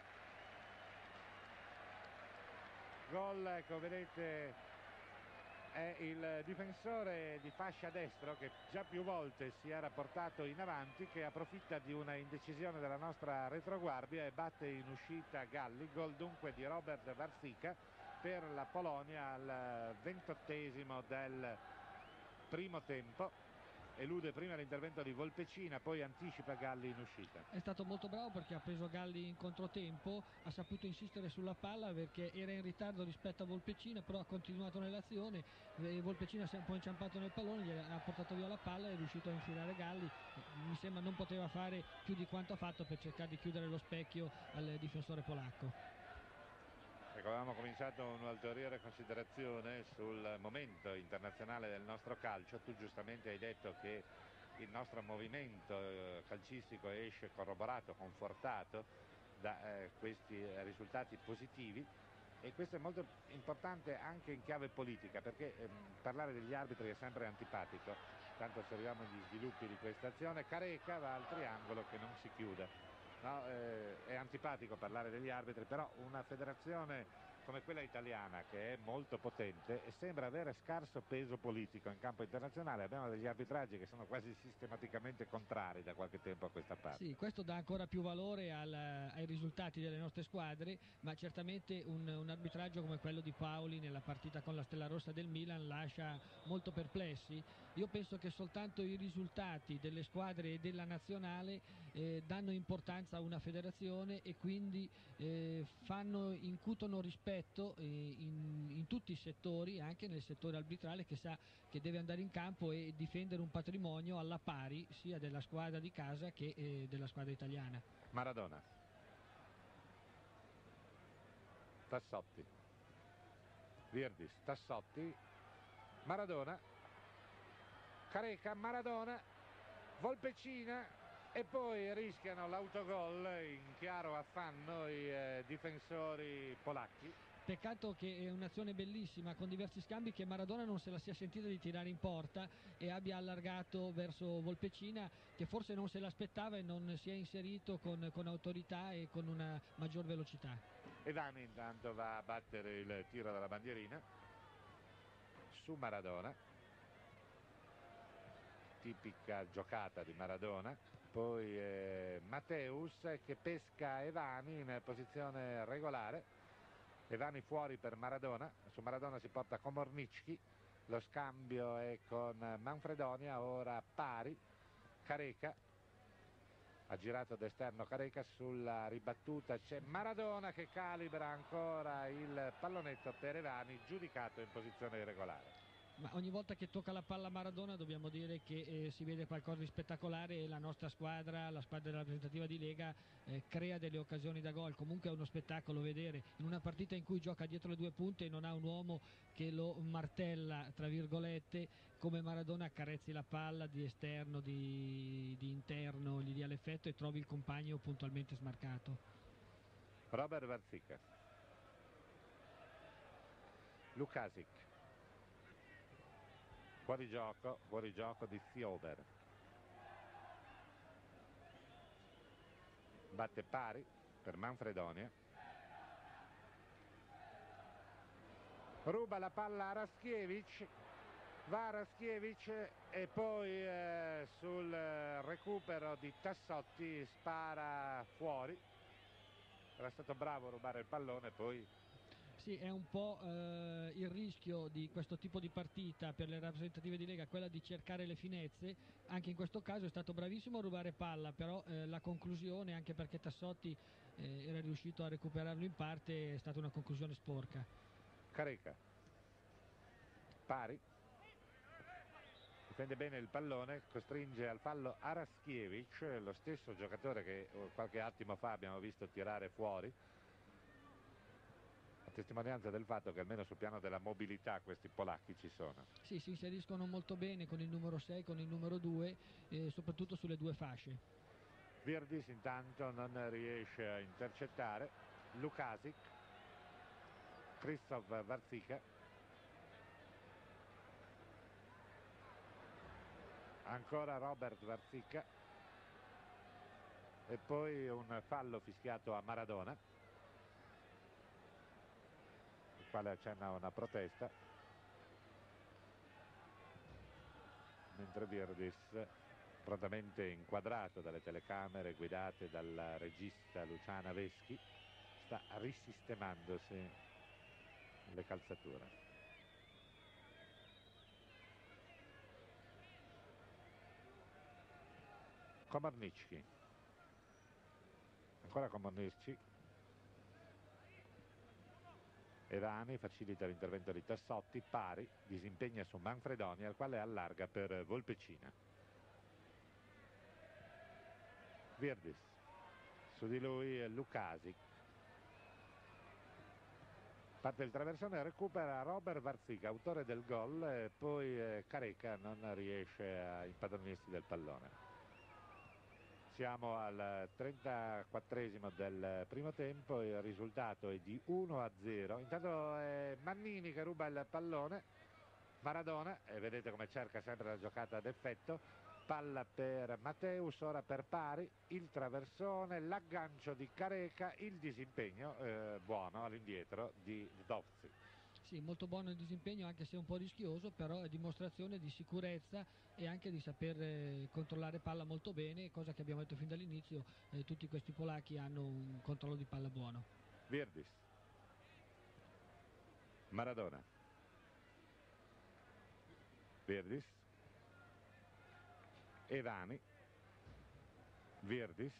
gol che vedete è il difensore di fascia destro che già più volte si era portato in avanti, che approfitta di una indecisione della nostra retroguardia e batte in uscita Galli, gol dunque di Robert Varzica per la Polonia al 28esimo del primo tempo. Elude prima l'intervento di Volpecina, poi anticipa Galli in uscita. È stato molto bravo perché ha preso Galli in controtempo, ha saputo insistere sulla palla perché era in ritardo rispetto a Volpecina, però ha continuato nell'azione. Volpecina si è un po' inciampato nel pallone, gli ha portato via la palla e è riuscito a infilare Galli. Mi sembra non poteva fare più di quanto ha fatto per cercare di chiudere lo specchio al difensore polacco. Ecco, avevamo cominciato un'ulteriore considerazione sul momento internazionale del nostro calcio. Tu giustamente hai detto che il nostro movimento calcistico esce corroborato, confortato da questi risultati positivi, e questo è molto importante anche in chiave politica, perché parlare degli arbitri è sempre antipatico. Tanto osserviamo gli sviluppi di questa azione. Careca va al triangolo che non si chiude. No, è antipatico parlare degli arbitri, però una federazione come quella italiana, che è molto potente e sembra avere scarso peso politico in campo internazionale, abbiamo degli arbitraggi che sono quasi sistematicamente contrari da qualche tempo a questa parte. Sì, questo dà ancora più valore ai risultati delle nostre squadre, ma certamente un arbitraggio come quello di Paoli nella partita con la Stella Rossa del Milan lascia molto perplessi. Io penso che soltanto i risultati delle squadre e della nazionale danno importanza a una federazione e quindi incutono rispetto in tutti i settori, anche nel settore arbitrale, che sa che deve andare in campo e difendere un patrimonio alla pari sia della squadra di casa che della squadra italiana. Maradona, Tassotti, Virdis, Tassotti, Maradona, Careca, Maradona, Volpecina e poi rischiano l'autogol in chiaro affanno i difensori polacchi. Peccato che è un'azione bellissima con diversi scambi, che Maradona non se la sia sentita di tirare in porta e abbia allargato verso Volpecina, che forse non se l'aspettava e non si è inserito con autorità e con una maggior velocità. E Vani intanto va a battere il tiro dalla bandierina su Maradona, tipica giocata di Maradona. Poi Matteus che pesca Evani in posizione regolare. Evani fuori per Maradona, su Maradona si porta Komornicki, lo scambio è con Manfredonia, ora pari, Careca, ha girato d'esterno Careca, sulla ribattuta c'è Maradona che calibra ancora il pallonetto per Evani, giudicato in posizione irregolare. Ma ogni volta che tocca la palla Maradona dobbiamo dire che si vede qualcosa di spettacolare e la nostra squadra, la squadra della rappresentativa di Lega, crea delle occasioni da gol. Comunque è uno spettacolo vedere in una partita in cui gioca dietro le due punte e non ha un uomo che lo martella, tra virgolette, come Maradona, accarezzi la palla di esterno, di interno, gli dia l'effetto e trovi il compagno puntualmente smarcato. Robert Varzica, Lukasic, fuori gioco di Fiober, batte pari per Manfredonia, ruba la palla a Raskiewicz, va Raskiewicz e poi sul recupero di Tassotti spara fuori, era stato bravo a rubare il pallone. Poi sì, è un po' il rischio di questo tipo di partita per le rappresentative di Lega, quella di cercare le finezze. Anche in questo caso è stato bravissimo a rubare palla, però la conclusione, anche perché Tassotti era riuscito a recuperarlo in parte, è stata una conclusione sporca. Careca, pari, difende bene il pallone, costringe al fallo Araskiewicz, lo stesso giocatore che qualche attimo fa abbiamo visto tirare fuori, a testimonianza del fatto che almeno sul piano della mobilità questi polacchi ci sono. Sì, si inseriscono molto bene con il numero 6, con il numero 2, soprattutto sulle due fasce. Virdis intanto non riesce a intercettare, Lukasic, Krzysztof Varzica, ancora Robert Varzica e poi un fallo fischiato a Maradona, il quale accenna una protesta, mentre Virdis, prontamente inquadrato dalle telecamere guidate dal regista Luciana Veschi, sta risistemandosi le calzature. Komornicki, ancora Komornicki, Evani facilita l'intervento di Tassotti, pari, disimpegna su Manfredonia, al quale allarga per Volpecina. Virdis, su di lui Lukasic, parte il traversone, recupera Robert Varzica, autore del gol, e poi Careca non riesce a impadronirsi del pallone. Siamo al 34esimo del primo tempo, il risultato è di 1-0. Intanto è Mannini che ruba il pallone, Maradona, e vedete come cerca sempre la giocata ad effetto, palla per Matteus, ora per Pari, il traversone, l'aggancio di Careca, il disimpegno buono all'indietro di Vdovci. Sì, molto buono il disimpegno, anche se un po' rischioso, però è dimostrazione di sicurezza e anche di saper controllare palla molto bene, cosa che abbiamo detto fin dall'inizio, tutti questi polacchi hanno un controllo di palla buono. Virdis, Maradona, Virdis, Evani, Virdis,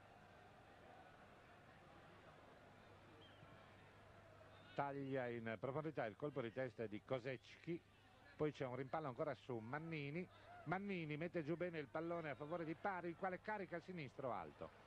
taglia in profondità il colpo di testa di Kosecki, poi c'è un rimpallo ancora su Mannini, Mannini mette giù bene il pallone a favore di Pari, il quale carica il sinistro alto.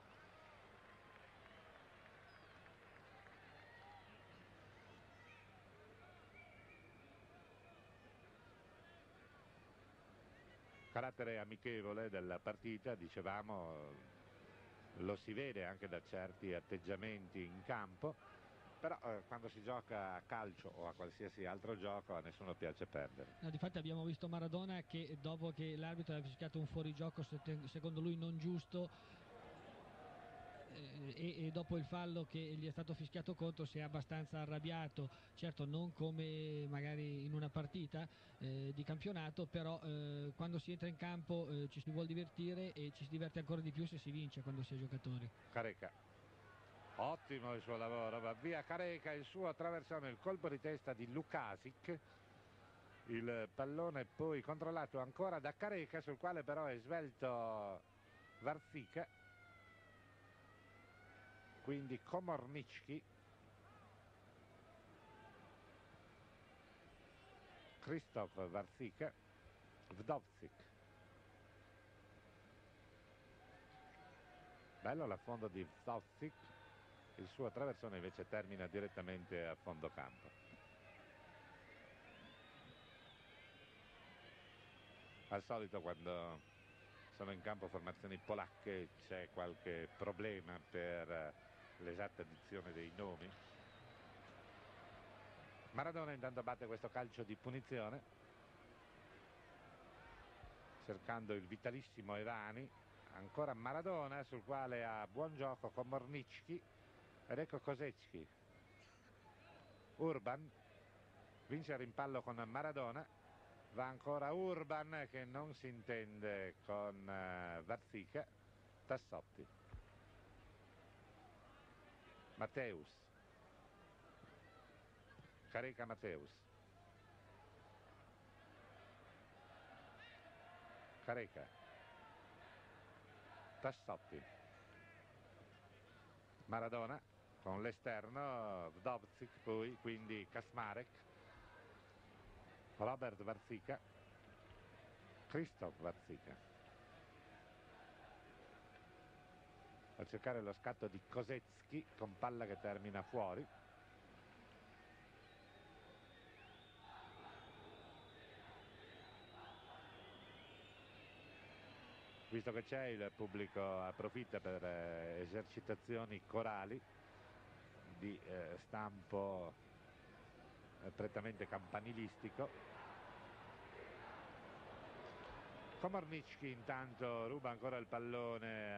Carattere amichevole della partita, dicevamo, lo si vede anche da certi atteggiamenti in campo, però quando si gioca a calcio o a qualsiasi altro gioco a nessuno piace perdere. No, difatti abbiamo visto Maradona che dopo che l'arbitro aveva fischiato un fuorigioco secondo lui non giusto, e dopo il fallo che gli è stato fischiato contro si è abbastanza arrabbiato, certo non come magari in una partita di campionato, però quando si entra in campo ci si vuol divertire e ci si diverte ancora di più se si vince quando si è giocatori. Careca, ottimo il suo lavoro, va via Careca, il suo attraversone, il colpo di testa di Lukasic, il pallone poi controllato ancora da Careca, sul quale però è svelto Varzica, quindi Komornicki, Krzysztof Varzica, Vdovcic. Bello l'affondo di Vdovcic, il suo traversone invece termina direttamente a fondo campo. Al solito quando sono in campo formazioni polacche c'è qualche problema per l'esatta dizione dei nomi. Maradona intanto batte questo calcio di punizione, cercando il vitalissimo Evani, ancora Maradona sul quale ha buon gioco con Mornicki, ed ecco Kosecki. Urban vince il rimpallo con Maradona, va ancora Urban che non si intende con Varzica, Tassotti, Matteus, Careca Matteus, Careca, Tassotti, Maradona con l'esterno, Vdovcic poi, quindi Kasmarek, Robert Varzica, Krzysztof Varzica. A cercare lo scatto di Kosecki con palla che termina fuori. Visto che c'è, il pubblico approfitta per esercitazioni corali di stampo prettamente campanilistico. Komornicki intanto ruba ancora il pallone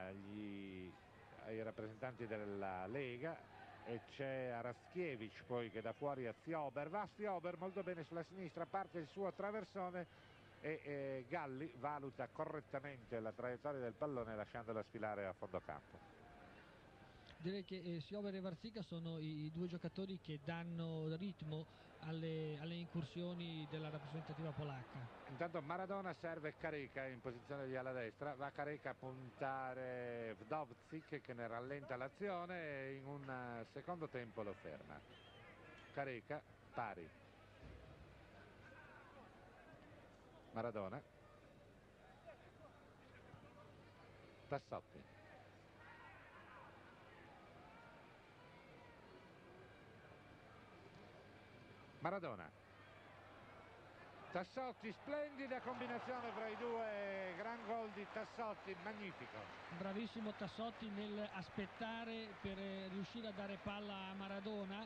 ai rappresentanti della Lega e c'è Araschievic poi che da fuori a Ziober, va Ziober molto bene sulla sinistra, parte il suo traversone e Galli valuta correttamente la traiettoria del pallone lasciandola sfilare a fondo campo. Direi che Siober e Varzica sono i due giocatori che danno ritmo alle incursioni della rappresentativa polacca. Intanto Maradona serve Careca in posizione di ala destra, va Careca a puntare Vdovcic che ne rallenta l'azione e in un secondo tempo lo ferma. Careca, Pari, Maradona, Tassotti, Maradona, Tassotti, splendida combinazione fra i due, gran gol di Tassotti, magnifico. Bravissimo Tassotti nel aspettare per riuscire a dare palla a Maradona,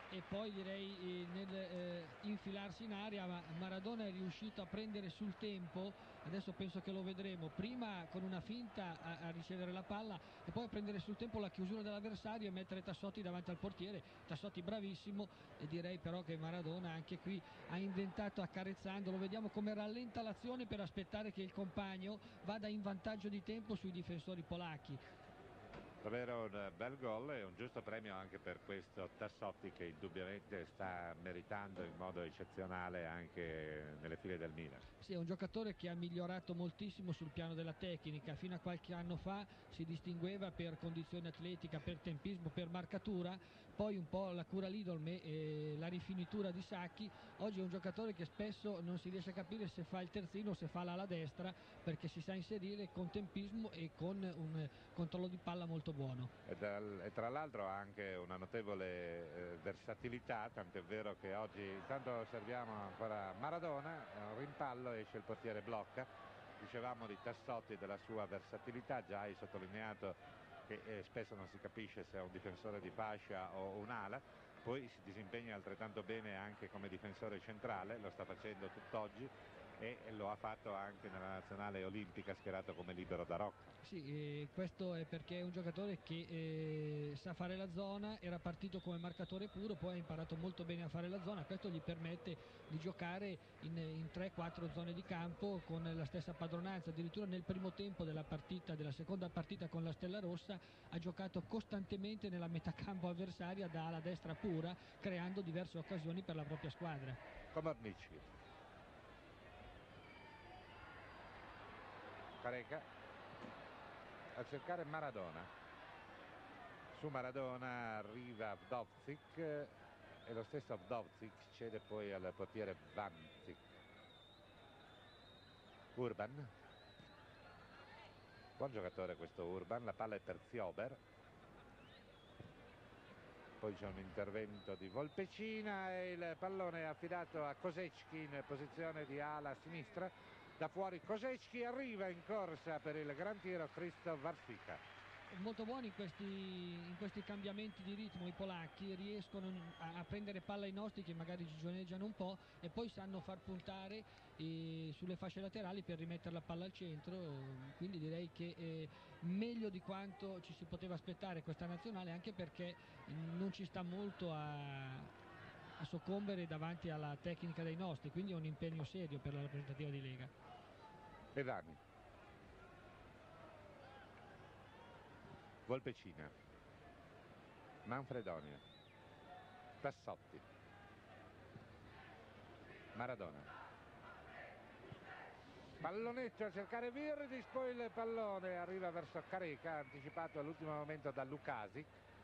e poi direi nel infilarsi in area, ma Maradona è riuscito a prendere sul tempo, adesso penso che lo vedremo, prima con una finta a ricevere la palla e poi a prendere sul tempo la chiusura dell'avversario e mettere Tassotti davanti al portiere. Tassotti bravissimo, e direi però che Maradona anche qui ha inventato accarezzando, lo vediamo come rallenta l'azione per aspettare che il compagno vada in vantaggio di tempo sui difensori polacchi. Davvero un bel gol e un giusto premio anche per questo Tassotti, che indubbiamente sta meritando in modo eccezionale anche nelle file del Milan. Sì, è un giocatore che ha migliorato moltissimo sul piano della tecnica, fino a qualche anno fa si distingueva per condizione atletica, per tempismo, per marcatura, poi un po' la cura Lidl e la rifinitura di Sacchi. Oggi è un giocatore che spesso non si riesce a capire se fa il terzino o se fa l'ala destra, perché si sa inserire con tempismo e con un controllo di palla molto buono. E tra l'altro ha anche una notevole versatilità, tant'è vero che oggi intanto osserviamo ancora Maradona, un rimpallo, esce il portiere, blocca. Dicevamo di Tassotti e della sua versatilità, già hai sottolineato che spesso non si capisce se è un difensore di fascia o un'ala, poi si disimpegna altrettanto bene anche come difensore centrale, lo sta facendo tutt'oggi e lo ha fatto anche nella nazionale olimpica schierato come libero da Rocca. Sì, questo è perché è un giocatore che sa fare la zona, era partito come marcatore puro, poi ha imparato molto bene a fare la zona, questo gli permette di giocare in 3-4 zone di campo con la stessa padronanza. Addirittura nel primo tempo della seconda partita con la Stella Rossa ha giocato costantemente nella metà campo avversaria da ala destra pura, creando diverse occasioni per la propria squadra. Komornicki. Careca a cercare Maradona. Su Maradona arriva Vdovcic e lo stesso Vdovcic cede poi al portiere Vantic. Urban, buon giocatore questo Urban, la palla è per Ziober, poi c'è un intervento di Volpecina e il pallone è affidato a Kosecki in posizione di ala sinistra. Da fuori Kosecki, arriva in corsa per il gran tiro Krzysztof Varsika. Molto buoni in questi cambiamenti di ritmo i polacchi, riescono a prendere palla ai nostri che magari gigioneggiano un po' e poi sanno far puntare sulle fasce laterali per rimettere la palla al centro, quindi direi che meglio di quanto ci si poteva aspettare questa nazionale, anche perché non ci sta molto a soccombere davanti alla tecnica dei nostri, quindi è un impegno serio per la rappresentativa di Lega. E Dani. Volpecina, Manfredonia, Tassotti, Maradona, pallonetto a cercare Virdis, poi il pallone arriva verso Careca, anticipato all'ultimo momento da Lukasic.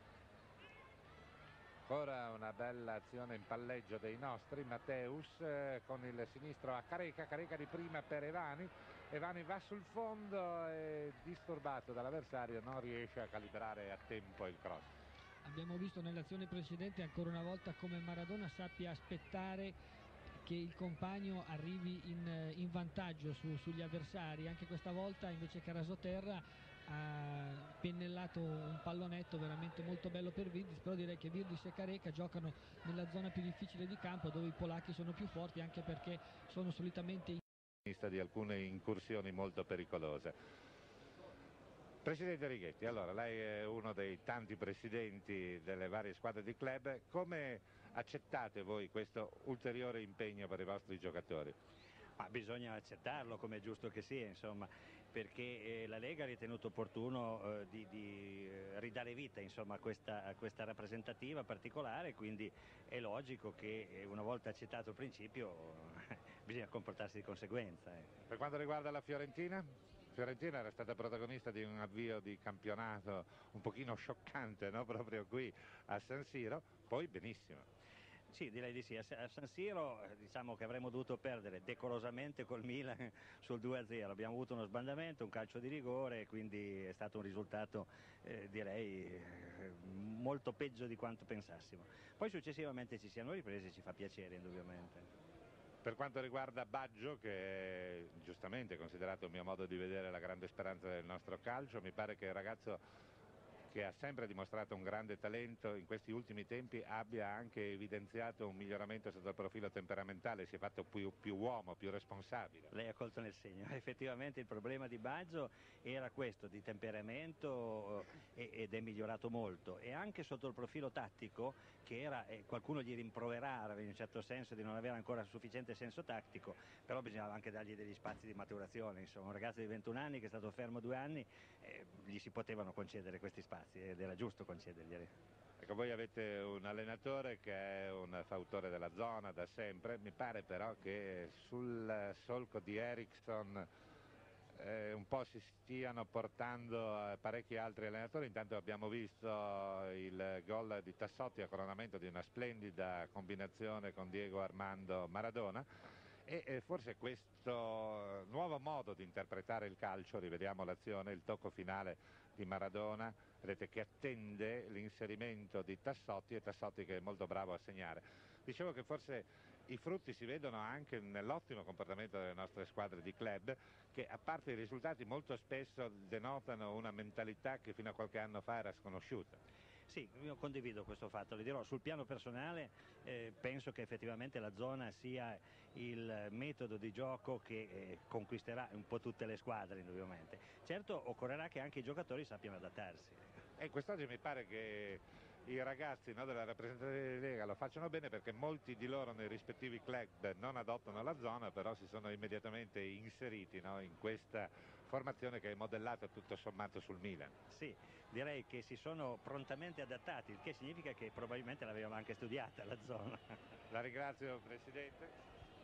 Ancora una bella azione in palleggio dei nostri, Matteus con il sinistro a Careca, Careca di prima per Evani, Evani va sul fondo e disturbato dall'avversario non riesce a calibrare a tempo il cross. Abbiamo visto nell'azione precedente ancora una volta come Maradona sappia aspettare che il compagno arrivi in vantaggio sugli avversari, anche questa volta invece che rasoterra ha pennellato un pallonetto veramente molto bello per Virdis, però direi che Virdis e Careca giocano nella zona più difficile di campo dove i polacchi sono più forti, anche perché sono solitamente di alcune incursioni molto pericolose. Presidente Righetti, allora lei è uno dei tanti presidenti delle varie squadre di club, come accettate voi questo ulteriore impegno per i vostri giocatori? Ma bisogna accettarlo, come è giusto che sia, insomma, perché la Lega ha ritenuto opportuno di ridare vita, insomma, a questa rappresentativa particolare, quindi è logico che una volta accettato il principio bisogna comportarsi di conseguenza. Per quanto riguarda la Fiorentina? Fiorentina era stata protagonista di un avvio di campionato un pochino scioccante, no? Proprio qui a San Siro, poi benissimo. Sì, direi di sì. A San Siro diciamo che avremmo dovuto perdere decorosamente col Milan sul 2-0. Abbiamo avuto uno sbandamento, un calcio di rigore, quindi è stato un risultato direi molto peggio di quanto pensassimo. Poi successivamente ci siamo ripresi e ci fa piacere indubbiamente. Per quanto riguarda Baggio, che è giustamente considerato a mio modo di vedere la grande speranza del nostro calcio, mi pare che il ragazzo che ha sempre dimostrato un grande talento, in questi ultimi tempi abbia anche evidenziato un miglioramento sotto il profilo temperamentale, si è fatto più uomo, più responsabile. Lei ha colto nel segno. Effettivamente il problema di Baggio era questo, di temperamento, ed è migliorato molto. E anche sotto il profilo tattico, che era, qualcuno gli rimproverava in un certo senso di non avere ancora sufficiente senso tattico, però bisognava anche dargli degli spazi di maturazione. Insomma, un ragazzo di 21 anni che è stato fermo 2 anni, gli si potevano concedere questi spazi ed era giusto concederglieli. Ecco, voi avete un allenatore che è un fautore della zona da sempre, mi pare però che sul solco di Eriksson un po' si stiano portando parecchi altri allenatori. Intanto abbiamo visto il gol di Tassotti a coronamento di una splendida combinazione con Diego Armando Maradona. E forse questo nuovo modo di interpretare il calcio, rivediamo l'azione, il tocco finale di Maradona, vedete che attende l'inserimento di Tassotti, e Tassotti che è molto bravo a segnare. Dicevo che forse i frutti si vedono anche nell'ottimo comportamento delle nostre squadre di club, che a parte i risultati molto spesso denotano una mentalità che fino a qualche anno fa era sconosciuta. Sì, io condivido questo fatto, le dirò, sul piano personale penso che effettivamente la zona sia il metodo di gioco che conquisterà un po' tutte le squadre, indubbiamente. Certo, occorrerà che anche i giocatori sappiano adattarsi. E quest'oggi mi pare che i ragazzi, no, della rappresentazione di Lega lo facciano bene, perché molti di loro nei rispettivi club non adottano la zona, però si sono immediatamente inseriti, no, in questa formazione che è modellata tutto sommato sul Milan. Sì, direi che si sono prontamente adattati, il che significa che probabilmente l'avevano anche studiata la zona. La ringrazio, Presidente.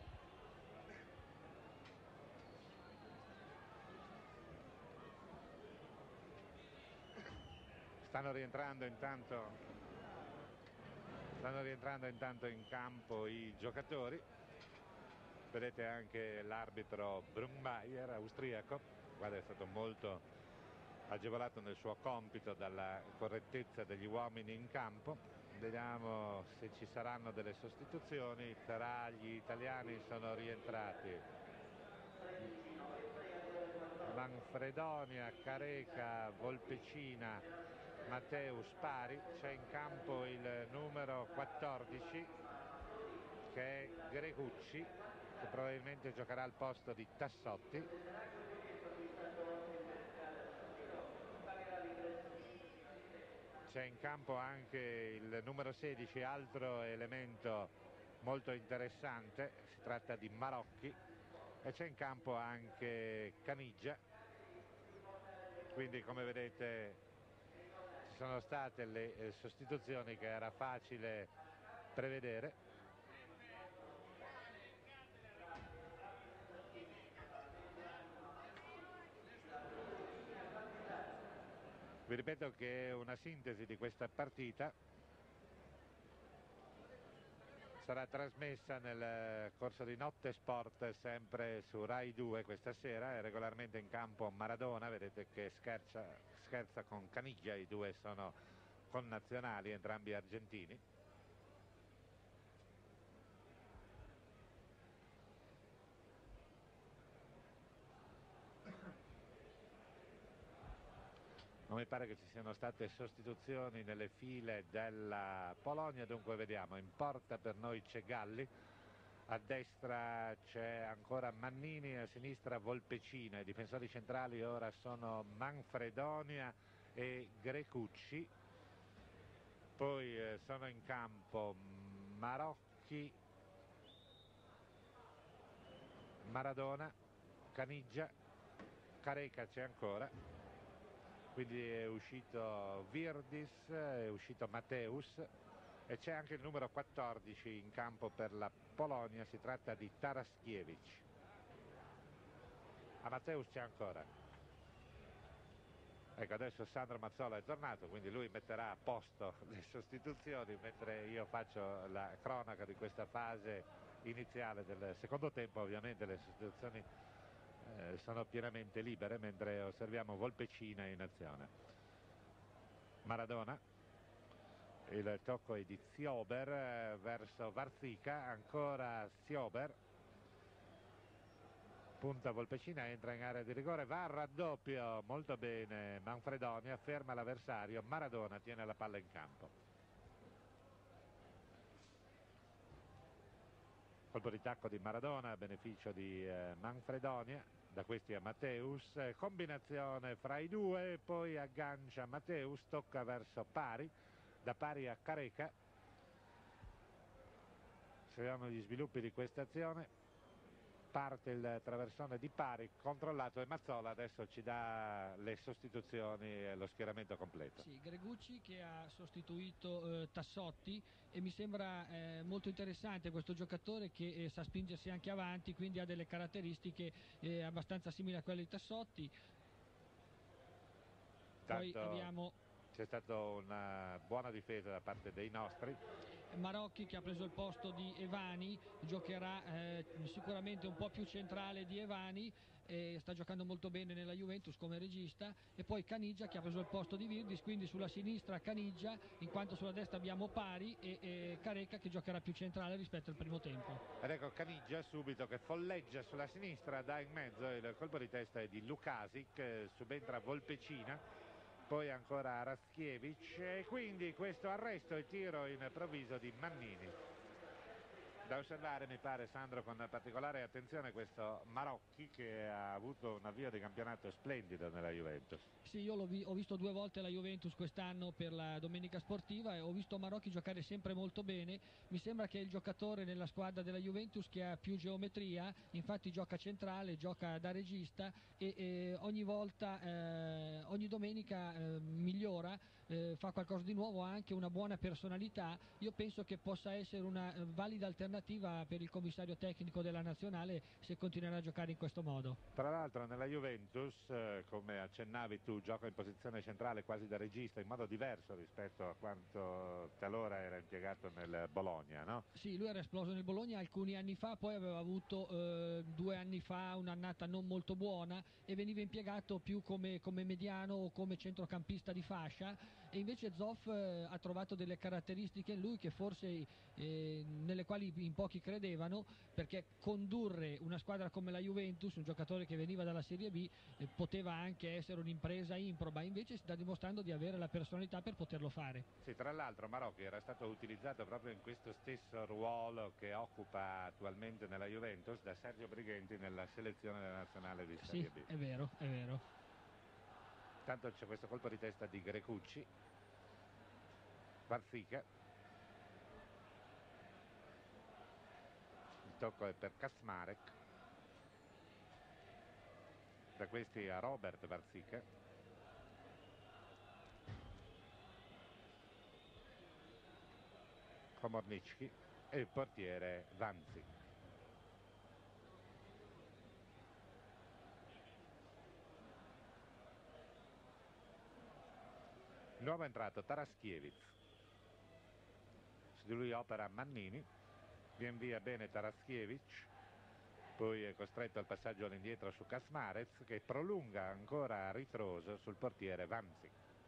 Stanno rientrando intanto in campo i giocatori. Vedete anche l'arbitro Brunmeier, austriaco, guarda, è stato molto agevolato nel suo compito dalla correttezza degli uomini in campo. Vediamo se ci saranno delle sostituzioni. Tra gli italiani sono rientrati Manfredonia, Careca, Volpecina, Matteus, Pari. C'è in campo il numero 14 che è Gregucci, che probabilmente giocherà al posto di Tassotti. C'è in campo anche il numero 16, altro elemento molto interessante, si tratta di Marocchi, e c'è in campo anche Caniggia. Quindi, come vedete, ci sono state le sostituzioni che era facile prevedere. Vi ripeto che è una sintesi di questa partita, sarà trasmessa nel corso di Notte Sport sempre su Rai 2 questa sera. È regolarmente in campo Maradona, vedete che scherza con Caniggia, i due sono connazionali, entrambi argentini. Non mi pare che ci siano state sostituzioni nelle file della Polonia, dunque vediamo, in porta per noi c'è Galli, a destra c'è ancora Mannini, a sinistra Volpecina. I difensori centrali ora sono Manfredonia e Grecucci. Poi sono in campo Marocchi, Maradona, Caniggia, Careca c'è ancora. Quindi è uscito Virdis, è uscito Matteus, e c'è anche il numero 14 in campo per la Polonia, si tratta di Taraskiewicz. A Matteus c'è ancora. Ecco, adesso Sandro Mazzola è tornato, quindi lui metterà a posto le sostituzioni, mentre io faccio la cronaca di questa fase iniziale del secondo tempo. Ovviamente le sostituzioni sono pienamente libere, mentre osserviamo Volpecina in azione. Maradona, il tocco è di Ziober verso Varzica, ancora Ziober, punta Volpecina, entra in area di rigore, va al raddoppio, molto bene Manfredonia, ferma l'avversario, Maradona tiene la palla in campo. Colpo di tacco di Maradona a beneficio di Manfredonia, da questi a Matteus, combinazione fra i due, poi aggancia Matteus, tocca verso Pari, da Pari a Careca. Seguiamo gli sviluppi di questa azione. Parte il traversone di Pari, controllato, e Mazzola adesso ci dà le sostituzioni e lo schieramento completo. Sì, Gregucci che ha sostituito Tassotti, e mi sembra molto interessante questo giocatore che sa spingersi anche avanti, quindi ha delle caratteristiche abbastanza simili a quelle di Tassotti. Poi abbiamo C'è stata una buona difesa da parte dei nostri. Marocchi che ha preso il posto di Evani, giocherà sicuramente un po' più centrale di Evani, sta giocando molto bene nella Juventus come regista, e poi Caniggia che ha preso il posto di Virdis, quindi sulla sinistra Caniggia, in quanto sulla destra abbiamo Pari e Careca che giocherà più centrale rispetto al primo tempo. Ed ecco Caniggia subito che folleggia sulla sinistra, dà in mezzo, il colpo di testa è di Lukasic, subentra Volpecina, poi ancora Raschievic, e quindi questo arresto e tiro improvviso di Mannini. Da osservare, mi pare, Sandro, con particolare attenzione questo Marocchi, che ha avuto un avvio di campionato splendido nella Juventus. Sì, io ho visto 2 volte la Juventus quest'anno per la domenica sportiva, e ho visto Marocchi giocare sempre molto bene. Mi sembra che è il giocatore nella squadra della Juventus che ha più geometria, infatti gioca centrale, gioca da regista, e ogni volta, ogni domenica migliora, fa qualcosa di nuovo, ha anche una buona personalità. Io penso che possa essere una valida alternativa per il commissario tecnico della nazionale se continuerà a giocare in questo modo. Tra l'altro nella Juventus, come accennavi tu, gioca in posizione centrale quasi da regista, in modo diverso rispetto a quanto talora era impiegato nel Bologna, no? Sì, lui era esploso nel Bologna alcuni anni fa, poi aveva avuto 2 anni fa un'annata non molto buona e veniva impiegato più come mediano o come centrocampista di fascia, e invece Zoff ha trovato delle caratteristiche in lui che forse nelle quali in pochi credevano, perché condurre una squadra come la Juventus, un giocatore che veniva dalla Serie B, poteva anche essere un'impresa improba, invece sta dimostrando di avere la personalità per poterlo fare. Sì, tra l'altro Marocchi era stato utilizzato proprio in questo stesso ruolo che occupa attualmente nella Juventus da Sergio Brighenti nella selezione della nazionale di Serie B. Sì, è vero, è vero. Tanto c'è questo colpo di testa di Grecucci, Varzica, il tocco è per Kasmarek, da questi a Robert Varzica, Komornicki e il portiere Vanzi. Nuovo entrato Taraschievic, su di lui opera Mannini, viene via bene Taraschievic, poi è costretto al passaggio all'indietro su Kasmarez che prolunga ancora a ritroso sul portiere Vanzi.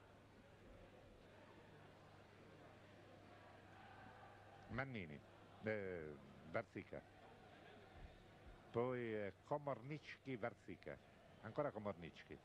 Mannini, Varzica, poi Komornicki, Varzica, ancora Komornicki,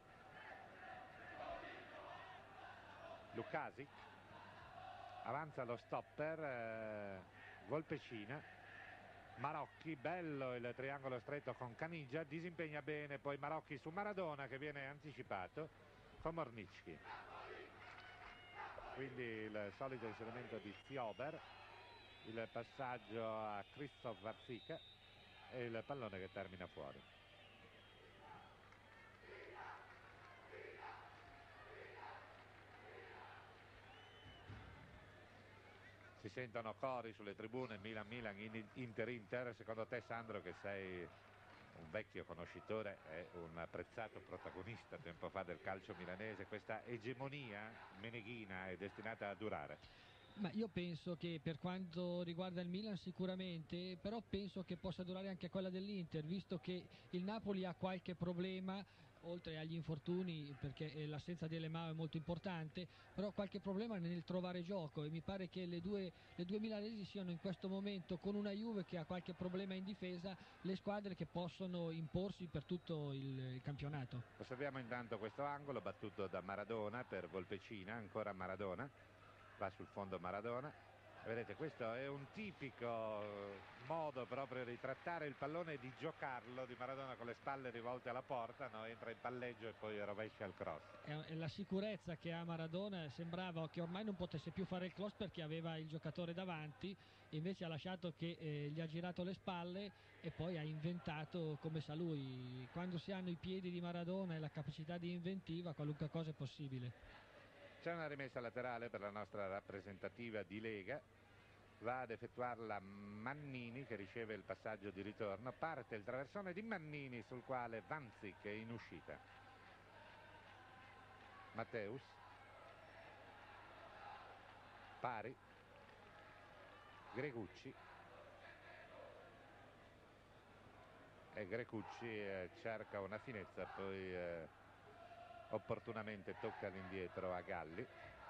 Lukasic, avanza lo stopper, Volpecina, Marocchi, bello il triangolo stretto con Caniggia, disimpegna bene poi Marocchi su Maradona che viene anticipato, Komornicki, quindi il solito inserimento di Ziober, il passaggio a Christoph Varzica e il pallone che termina fuori. Si sentono cori sulle tribune, Milan-Milan, Inter-Inter. Secondo te, Sandro, che sei un vecchio conoscitore e un apprezzato protagonista tempo fa del calcio milanese, questa egemonia meneghina è destinata a durare? Ma io penso che per quanto riguarda il Milan sicuramente, però penso che possa durare anche quella dell'Inter, visto che il Napoli ha qualche problema oltre agli infortuni, perché l'assenza di Leao è molto importante, però qualche problema nel trovare gioco, e mi pare che le due milanesi siano in questo momento, con una Juve che ha qualche problema in difesa, le squadre che possono imporsi per tutto il campionato. Osserviamo intanto questo angolo battuto da Maradona per Volpecina, ancora Maradona, va sul fondo Maradona. Vedete, questo è un tipico modo proprio di trattare il pallone e di giocarlo di Maradona, con le spalle rivolte alla porta, no? Entra in palleggio e poi rovescia il cross. È la sicurezza che ha Maradona, sembrava che ormai non potesse più fare il cross perché aveva il giocatore davanti, invece ha lasciato che gli ha girato le spalle e poi ha inventato come sa lui. Quando si hanno i piedi di Maradona e la capacità di inventiva, qualunque cosa è possibile. C'è una rimessa laterale per la nostra rappresentativa di Lega, va ad effettuarla Mannini che riceve il passaggio di ritorno, parte il traversone di Mannini sul quale Vanzik è in uscita. Matteus, Pari, Gregucci, e Gregucci cerca una finezza, poi opportunamente tocca all'indietro a Galli.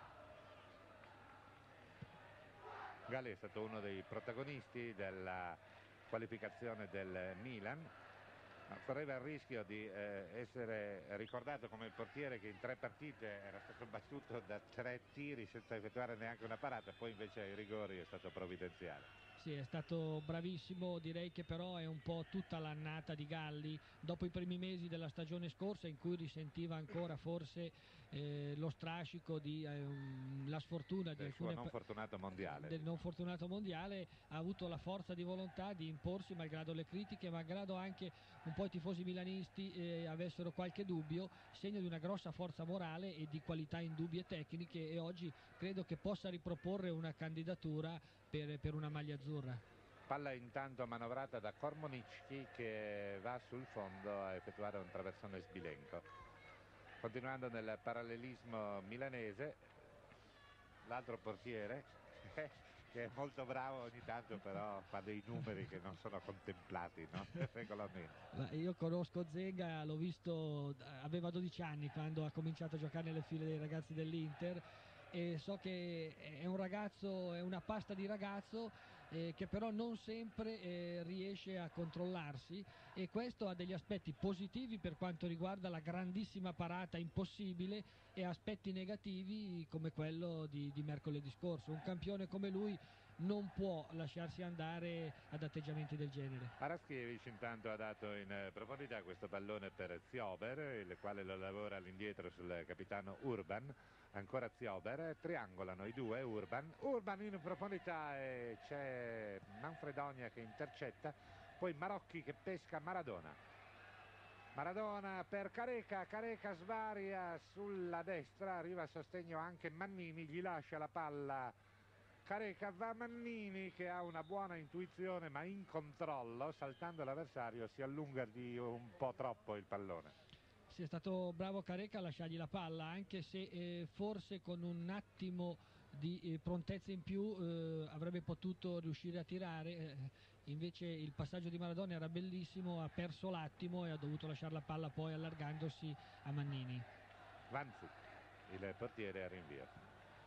Galli è stato uno dei protagonisti della qualificazione del Milan, ma correva il rischio di essere ricordato come il portiere che in 3 partite era stato battuto da 3 tiri senza effettuare neanche una parata, poi invece ai rigori è stato provvidenziale. Sì, è stato bravissimo, direi che però è un po' tutta l'annata di Galli, dopo i primi mesi della stagione scorsa in cui risentiva ancora forse lo strascico di la sfortuna di Del suo alcune non fortunato mondiale. del non fortunato mondiale, ha avuto la forza di volontà di imporsi malgrado le critiche, malgrado anche un po' i tifosi milanisti avessero qualche dubbio, segno di una grossa forza morale e di qualità indubbie tecniche, e oggi credo che possa riproporre una candidatura per una maglia azzurra. Palla intanto manovrata da Kormonicki che va sul fondo a effettuare un traversone sbilenco. Continuando nel parallelismo milanese, l'altro portiere che è molto bravo ogni tanto, però fa dei numeri che non sono contemplati, no? Regolarmente. Io conosco Zenga, l'ho visto, aveva 12 anni quando ha cominciato a giocare nelle file dei ragazzi dell'Inter, e so che è un ragazzo, è una pasta di ragazzo che però non sempre riesce a controllarsi, e questo ha degli aspetti positivi per quanto riguarda la grandissima parata impossibile, e aspetti negativi come quello di mercoledì scorso. Un campione come lui non può lasciarsi andare ad atteggiamenti del genere. Paraschievic intanto ha dato in profondità questo pallone per Ziober, il quale lo lavora all'indietro sul capitano Urban. Ancora Ziober, triangolano i due, Urban in profondità, e c'è Manfredonia che intercetta, poi Marocchi che pesca Maradona per Careca svaria sulla destra, arriva a sostegno anche Mannini, gli lascia la palla Careca, va Mannini che ha una buona intuizione ma in controllo, saltando l'avversario si allunga di un po' troppo il pallone. Sì, è stato bravo Careca a lasciargli la palla, anche se forse con un attimo di prontezza in più avrebbe potuto riuscire a tirare, invece il passaggio di Maradona era bellissimo, ha perso l'attimo e ha dovuto lasciare la palla poi allargandosi a Mannini. Vanzi, il portiere a rinvio.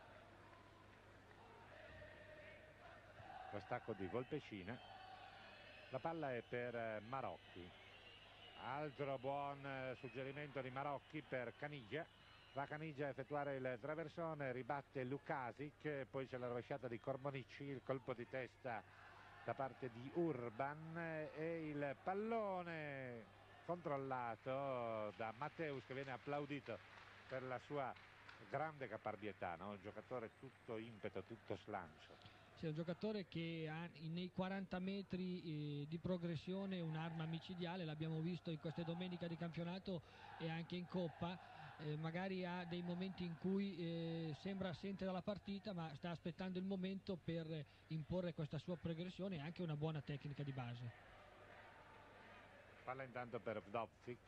Lo stacco di Volpecina, la palla è per Marocchi, altro buon suggerimento di Marocchi per Caniggia, va Caniggia a effettuare il traversone, ribatte Lukasic, poi c'è la rovesciata di Kormonicki, il colpo di testa da parte di Urban e il pallone controllato da Matteus che viene applaudito per la sua grande caparbietà, no? Un giocatore tutto impeto, tutto slancio. Sì, è un giocatore che ha nei 40 metri di progressione un'arma micidiale, l'abbiamo visto in queste domeniche di campionato e anche in Coppa, magari ha dei momenti in cui sembra assente dalla partita, ma sta aspettando il momento per imporre questa sua progressione e anche una buona tecnica di base. Palla intanto per Vdovcic.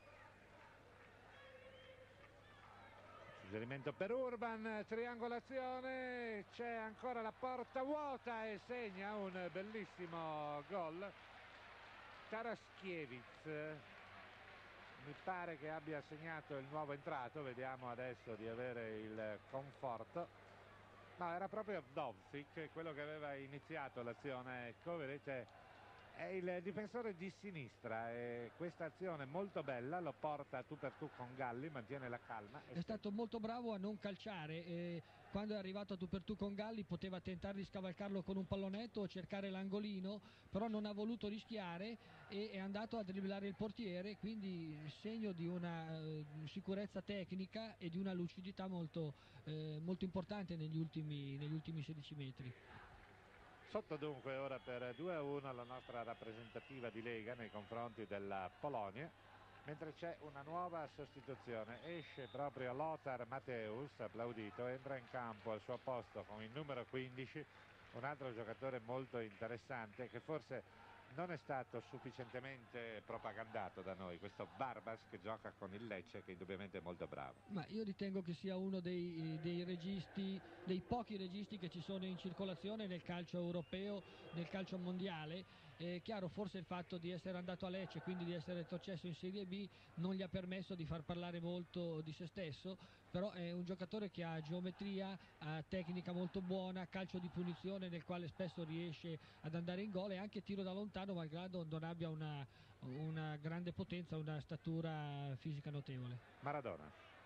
Suggerimento per Urban, triangolazione, c'è ancora la porta vuota e segna un bellissimo gol Paraschievic. mi pare che abbia segnato il nuovo entrato, vediamo adesso di avere il conforto. No, era proprio Dovcic quello che aveva iniziato l'azione, ecco, vedete, è il difensore di sinistra e questa azione molto bella lo porta a tu per tu con Galli, mantiene la calma. È stato molto bravo a non calciare e quando è arrivato a tu per tu con Galli poteva tentare di scavalcarlo con un pallonetto o cercare l'angolino, però non ha voluto rischiare e è andato a dribblare il portiere, quindi segno di una sicurezza tecnica e di una lucidità molto importante negli ultimi 16 metri. Sotto dunque ora per 2-1 la nostra rappresentativa di Lega nei confronti della Polonia, mentre c'è una nuova sostituzione, esce proprio Lothar Matthäus, applaudito, entra in campo al suo posto con il numero 15, un altro giocatore molto interessante che forse non è stato sufficientemente propagandato da noi, questo Barbas che gioca con il Lecce, che indubbiamente è molto bravo. Ma io ritengo che sia uno dei registi, dei pochi registi che ci sono in circolazione nel calcio europeo, nel calcio mondiale. Chiaro, forse il fatto di essere andato a Lecce, quindi di essere retrocesso in Serie B, non gli ha permesso di far parlare molto di se stesso, però è un giocatore che ha geometria, ha tecnica molto buona, calcio di punizione nel quale spesso riesce ad andare in gol e anche tiro da lontano, malgrado non abbia una grande potenza, una statura fisica notevole. Maradona,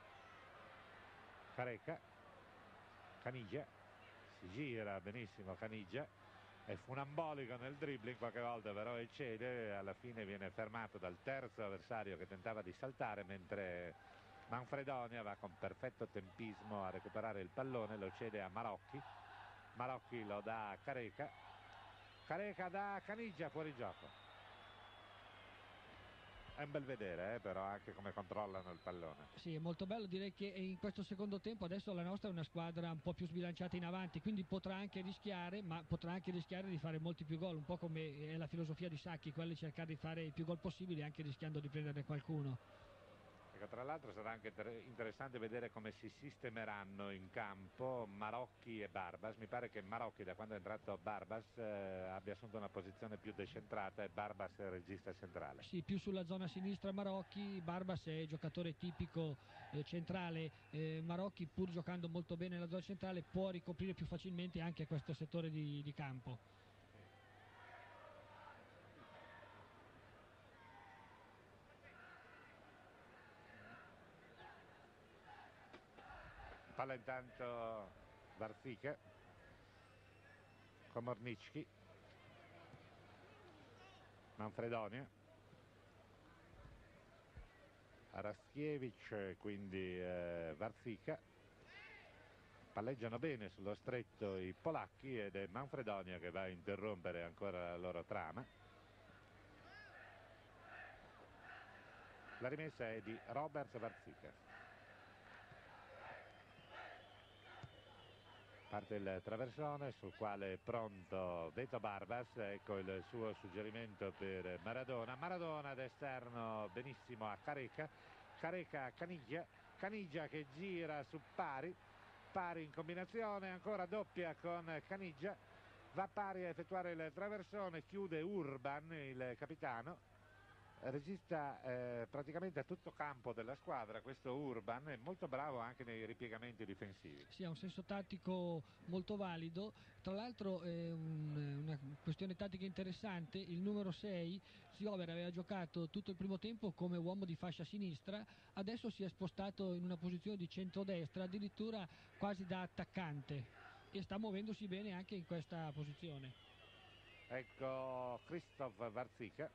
Careca, Caniggia, si gira benissimo Caniggia, è funambolico nel dribbling, qualche volta però eccede, alla fine viene fermato dal terzo avversario che tentava di saltare, mentre Manfredonia va con perfetto tempismo a recuperare il pallone, lo cede a Marocchi, Marocchi lo dà a Careca, Careca dà a Caniggia, fuori gioco. È un bel vedere, però anche come controllano il pallone. Sì, è molto bello, direi che in questo secondo tempo adesso la nostra è una squadra un po' più sbilanciata in avanti, quindi potrà anche rischiare, ma potrà anche rischiare di fare molti più gol, un po' come è la filosofia di Sacchi, quella di cercare di fare il più gol possibile anche rischiando di prenderne qualcuno. Ecco, tra l'altro sarà anche interessante vedere come si sistemeranno in campo Marocchi e Barbas. Mi pare che Marocchi, da quando è entrato Barbas, abbia assunto una posizione più decentrata e Barbas è il regista centrale. Sì, più sulla zona sinistra Marocchi, Barbas è giocatore tipico centrale, Marocchi pur giocando molto bene nella zona centrale può ricoprire più facilmente anche questo settore di campo. Palla intanto Varzica, Komornicki, Manfredonia, Araschievic, quindi Varzica. Palleggiano bene sullo stretto i polacchi ed è Manfredonia che va a interrompere ancora la loro trama. La rimessa è di Robert Varzica. Parte il traversone sul quale è pronto Beto Barbas, ecco il suo suggerimento per Maradona. Maradona d'esterno benissimo a Careca, Careca a Caniggia, Caniggia che gira su Pari, Pari in combinazione, ancora doppia con Caniggia, va Pari a effettuare il traversone, chiude Urban, il capitano. Regista praticamente a tutto campo della squadra, questo Urban è molto bravo anche nei ripiegamenti difensivi. Sì, ha un senso tattico molto valido, tra l'altro è una questione tattica interessante, il numero 6 Ziober aveva giocato tutto il primo tempo come uomo di fascia sinistra, adesso si è spostato in una posizione di centrodestra, addirittura quasi da attaccante e sta muovendosi bene anche in questa posizione. Ecco Krzysztof Varzica.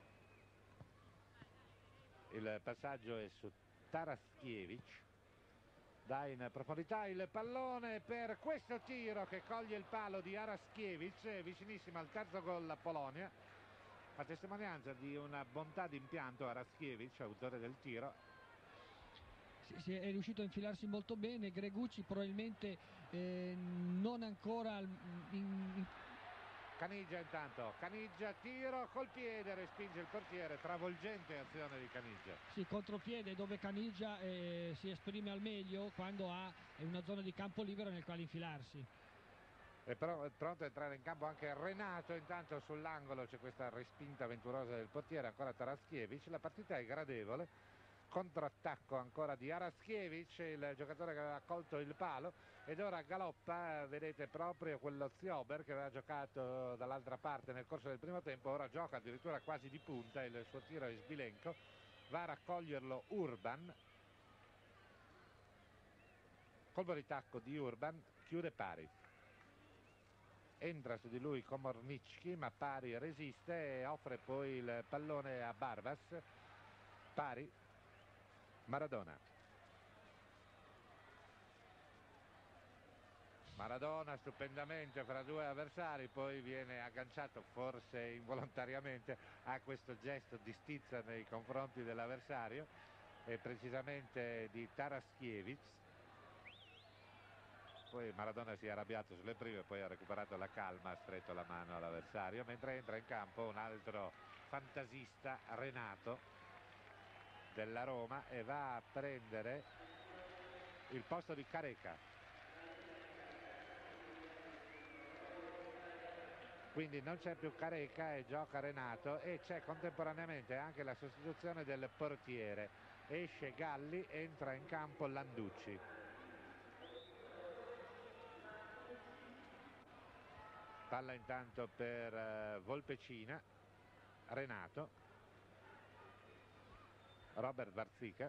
Il passaggio è su Taraskiewicz, dà in profondità il pallone per questo tiro che coglie il palo di Araschievic, vicinissimo al terzo gol la Polonia, a testimonianza di una bontà di impianto Araschievic, autore del tiro. Sì, è riuscito a infilarsi molto bene, Gregucci probabilmente non ancora Caniggia intanto, Caniggia tiro col piede, respinge il portiere, travolgente azione di Caniggia. Sì, contropiede dove Caniggia si esprime al meglio quando ha una zona di campo libero nel quale infilarsi. È pronto a entrare in campo anche Renato, intanto sull'angolo c'è questa respinta avventurosa del portiere, ancora Taraschievic, la partita è gradevole, Controattacco ancora di Araschievic, il giocatore che aveva colto il palo, ed ora galoppa, vedete, proprio quello Ziober che aveva giocato dall'altra parte nel corso del primo tempo, ora gioca addirittura quasi di punta, il suo tiro è sbilenco, va a raccoglierlo Urban, colpo di tacco di Urban, chiude Pari. Entra su di lui Komornicki, ma Pari resiste e offre poi il pallone a Barbas. Pari, Maradona. Maradona stupendamente fra due avversari, poi viene agganciato forse involontariamente a questo gesto di stizza nei confronti dell'avversario, e precisamente di Taraschievic. Poi Maradona si è arrabbiato sulle prime, poi ha recuperato la calma, ha stretto la mano all'avversario, mentre entra in campo un altro fantasista, Renato, della Roma, e va a prendere il posto di Careca. Quindi non c'è più Careca e gioca Renato, e c'è contemporaneamente anche la sostituzione del portiere. Esce Galli, entra in campo Landucci. Palla intanto per Volpecina, Renato, Robert Varzica,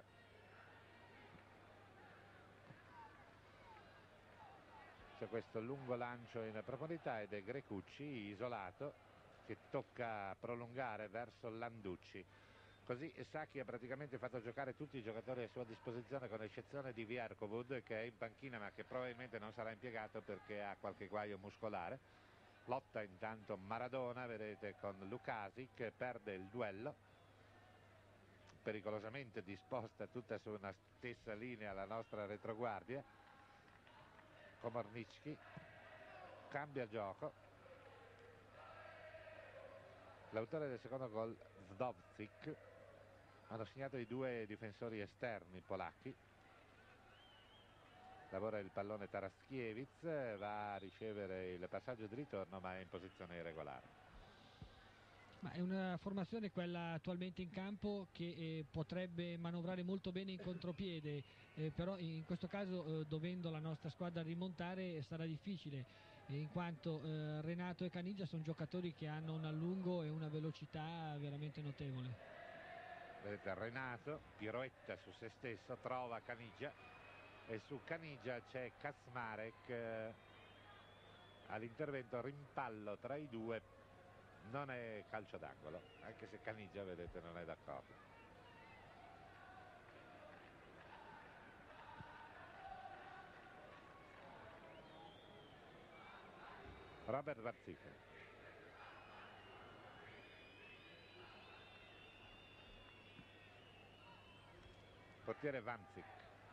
c'è questo lungo lancio in profondità ed è Grecucci isolato che tocca prolungare verso Landucci. Così Sacchi ha praticamente fatto giocare tutti i giocatori a sua disposizione, con eccezione di Vierkovud, che è in panchina ma che probabilmente non sarà impiegato perché ha qualche guaio muscolare. Lotta intanto Maradona, vedete, con Lukasic, che perde il duello, pericolosamente disposta tutta su una stessa linea la nostra retroguardia. Komornicki cambia gioco, l'autore del secondo gol Zdovcic, hanno segnato i due difensori esterni polacchi. Lavora il pallone Taraschievic, va a ricevere il passaggio di ritorno ma è in posizione irregolare. Ma è una formazione, quella attualmente in campo, che potrebbe manovrare molto bene in contropiede, però in questo caso dovendo la nostra squadra rimontare sarà difficile, in quanto Renato e Caniggia sono giocatori che hanno un allungo e una velocità veramente notevole. Vedete Renato, piroetta su se stesso, trova Caniggia, e su Caniggia c'è Kaczmarek all'intervento, rimpallo tra i due, non è calcio d'angolo, anche se Caniggia, vedete, non è d'accordo. Robert Varzica, portiere Vanzic,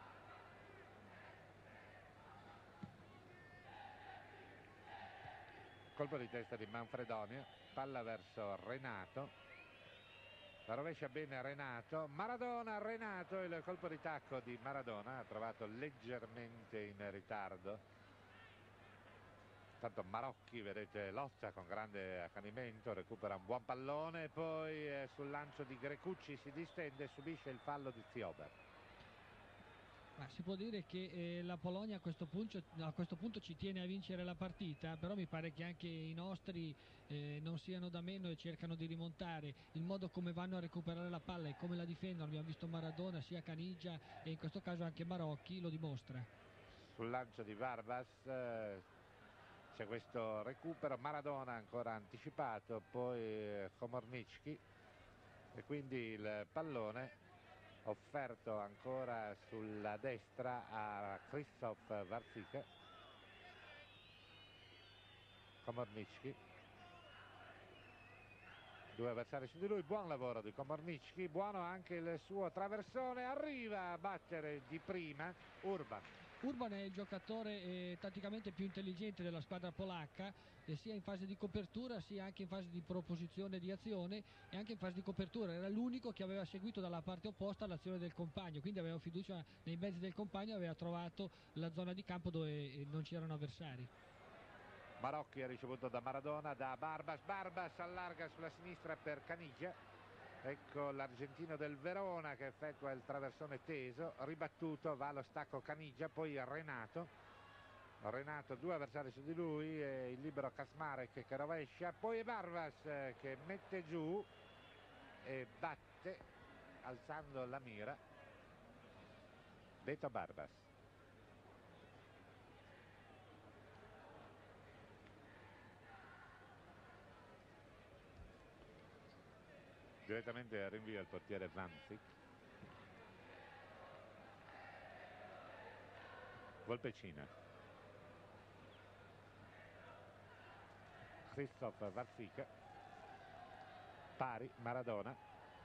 colpo di testa di Manfredonia, palla verso Renato, la rovescia bene Renato, Maradona, Renato, il colpo di tacco di Maradona, ha trovato leggermente in ritardo. Tanto Marocchi, vedete, lotta con grande accanimento, recupera un buon pallone, poi sul lancio di Grecucci si distende e subisce il fallo di Ziober. Ma si può dire che la Polonia a questo punto ci tiene a vincere la partita, però mi pare che anche i nostri non siano da meno e cercano di rimontare. Il modo come vanno a recuperare la palla e come la difendono, abbiamo visto Maradona, sia Caniggia e in questo caso anche Marocchi, lo dimostra. Sul lancio di Vargas c'è questo recupero, Maradona ancora anticipato, poi Komornicki, e quindi il pallone offerto ancora sulla destra a Krzysztof Varzica. Komornicki, due avversari su di lui, buon lavoro di Komornicki, buono anche il suo traversone, arriva a battere di prima Urban. Urban è il giocatore tatticamente più intelligente della squadra polacca, sia in fase di copertura sia anche in fase di proposizione di azione, e anche in fase di copertura era l'unico che aveva seguito dalla parte opposta l'azione del compagno, quindi aveva fiducia nei mezzi del compagno, aveva trovato la zona di campo dove non c'erano avversari. Marocchi ha ricevuto da Maradona, da Barbas, Barbas allarga sulla sinistra per Caniggia, Ecco l'argentino del Verona che effettua il traversone teso, ribattuto, va allo stacco Caniggia, poi Renato, due avversari su di lui, e il libero Kaczmarek che rovescia, poi è Barbas che mette giù e batte alzando la mira Beto Barbas. Direttamente rinvia il portiere Vanzik. Volpecina. Christoph Vanzik. Pari, Maradona.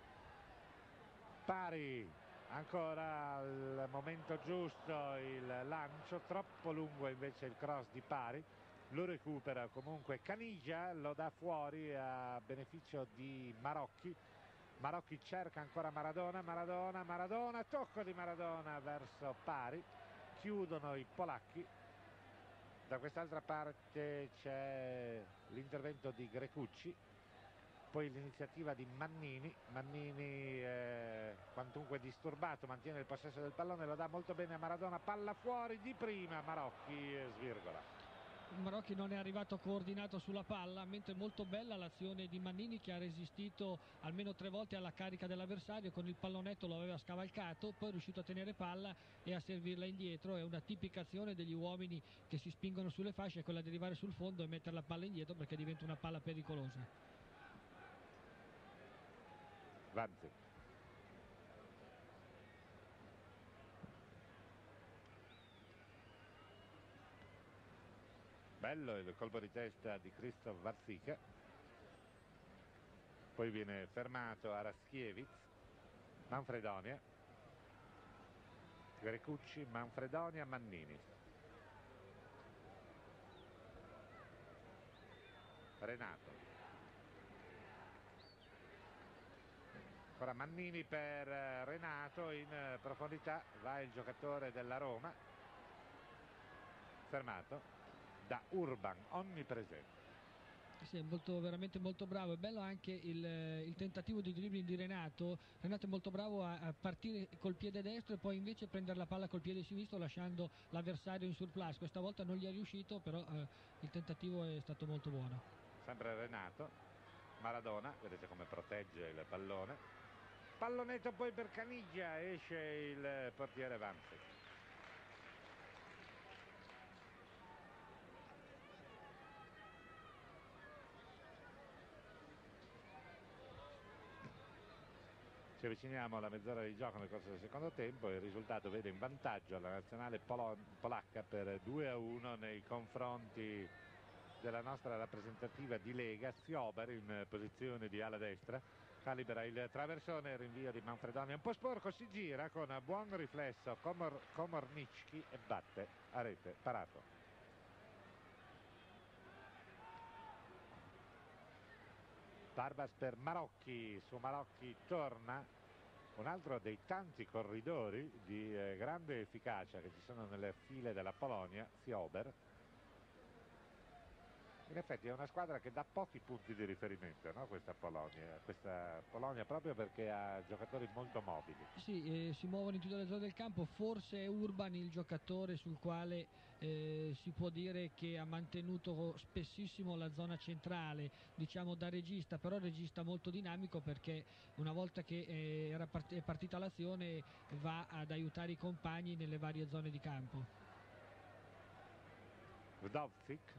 Pari, ancora al momento giusto il lancio, troppo lungo invece il cross di Pari. Lo recupera comunque Caniggia, lo dà fuori a beneficio di Marocchi. Marocchi cerca ancora Maradona, tocco di Maradona verso Pari, chiudono i polacchi. Da quest'altra parte c'è l'intervento di Grecucci, poi l'iniziativa di Mannini, quantunque disturbato mantiene il possesso del pallone, lo dà molto bene a Maradona, palla fuori di prima, Marocchi svirgola. Marocchi non è arrivato coordinato sulla palla, mentre molto bella l'azione di Mannini che ha resistito almeno 3 volte alla carica dell'avversario, con il pallonetto lo aveva scavalcato, poi è riuscito a tenere palla e a servirla indietro. È una tipica azione degli uomini che si spingono sulle fasce, quella di arrivare sul fondo e mettere la palla indietro perché diventa una palla pericolosa. Vanzik. Bello il colpo di testa di Christoph Vanzik. Poi viene fermato Araschievic, Manfredonia, Grecucci, Manfredonia, Mannini. Renato. Ora Mannini per Renato, in profondità va il giocatore della Roma, fermato da Urban, onnipresente. Sì, è veramente molto bravo. È bello anche il tentativo di dribbling di Renato. Renato è molto bravo a partire col piede destro e poi invece prendere la palla col piede sinistro lasciando l'avversario in surplus. Questa volta non gli è riuscito, però il tentativo è stato molto buono. Sempre Renato, Maradona, vedete come protegge il pallone. Pallonetto poi per Caniggia, esce il portiere Vanzik. Ci avviciniamo alla mezz'ora di gioco nel corso del secondo tempo, il risultato vede in vantaggio la nazionale polacca per 2-1 nei confronti della nostra rappresentativa di Lega. Ziober in posizione di ala destra, calibra il traversone, il rinvio di Manfredonia un po' sporco, si gira con buon riflesso Komornicki e batte a rete, parato. Barbas per Marocchi, su Marocchi torna un altro dei tanti corridori di grande efficacia che ci sono nelle file della Polonia, Ziober. In effetti è una squadra che dà pochi punti di riferimento, no? Questa Polonia proprio perché ha giocatori molto mobili. Sì, si muovono in tutte le zone del campo. Forse è Urban il giocatore sul quale si può dire che ha mantenuto spessissimo la zona centrale, diciamo da regista, però regista molto dinamico, perché una volta che è partita l'azione va ad aiutare i compagni nelle varie zone di campo. Vdovcik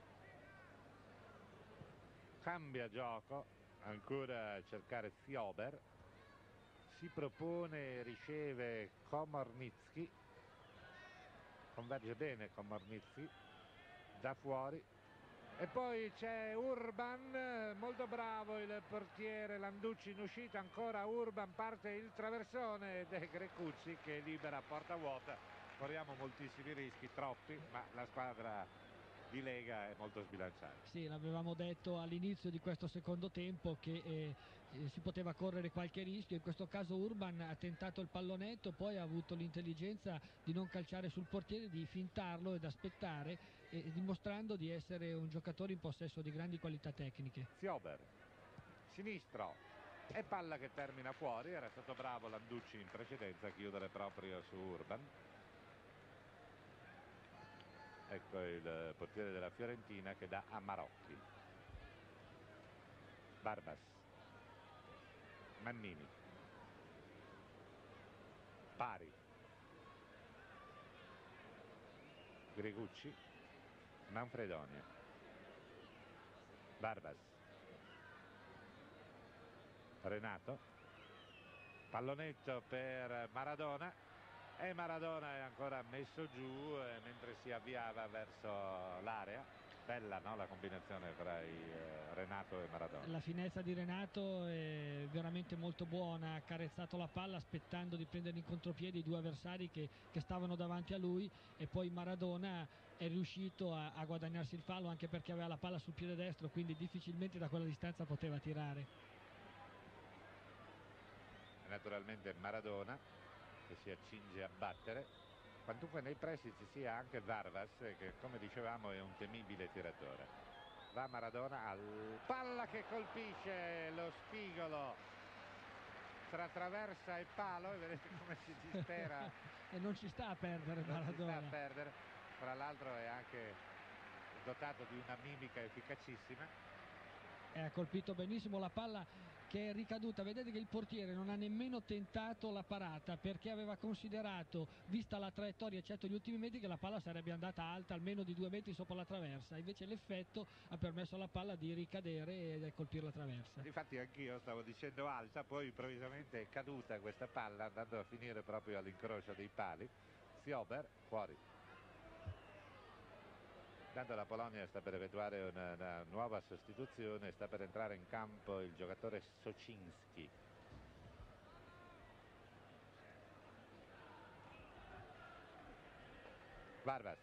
cambia gioco, ancora a cercare Ziober, si propone, riceve Komornicki, converge bene Komornicki, da fuori, e poi c'è Urban, molto bravo il portiere Landucci in uscita, ancora Urban, parte il traversone ed è Grecucci che libera a porta vuota. Corriamo moltissimi rischi, troppi, ma la squadra di Lega è molto sbilanciata. Sì, l'avevamo detto all'inizio di questo secondo tempo che si poteva correre qualche rischio. In questo caso Urban ha tentato il pallonetto, poi ha avuto l'intelligenza di non calciare sul portiere, di fintarlo ed aspettare, dimostrando di essere un giocatore in possesso di grandi qualità tecniche. Ziober, sinistro, e palla che termina fuori. Era stato bravo Landucci in precedenza a chiudere proprio su Urban. Ecco il portiere della Fiorentina che dà a Marocchi. Barbas, Mannini, Pari, Gregucci, Manfredonia, Barbas, Renato, pallonetto per Maradona e Maradona è ancora messo giù mentre si avviava verso l'area. Bella, no, la combinazione tra Renato e Maradona. La finezza di Renato è veramente molto buona, ha accarezzato la palla aspettando di prendere in contropiede i due avversari che stavano davanti a lui, e poi Maradona è riuscito a guadagnarsi il fallo, anche perché aveva la palla sul piede destro, quindi difficilmente da quella distanza poteva tirare. E naturalmente Maradona che si accinge a battere, quantunque nei pressi ci sia anche Vargas che, come dicevamo, è un temibile tiratore. Va Maradona al palla che colpisce lo spigolo tra traversa e palo, e vedete come si dispera. E non ci sta a perdere Maradona. Non ci sta a perdere, tra l'altro è anche dotato di una mimica efficacissima. Ha colpito benissimo la palla, che è ricaduta. Vedete che il portiere non ha nemmeno tentato la parata, perché aveva considerato, vista la traiettoria eccetto gli ultimi metri, che la palla sarebbe andata alta almeno di 2 metri sopra la traversa. Invece l'effetto ha permesso alla palla di ricadere e colpire la traversa. Infatti anch'io stavo dicendo alta, poi improvvisamente è caduta questa palla andando a finire proprio all'incrocio dei pali. Ziober fuori. Intanto la Polonia sta per effettuare una nuova sostituzione, sta per entrare in campo il giocatore Socinski. Vargas,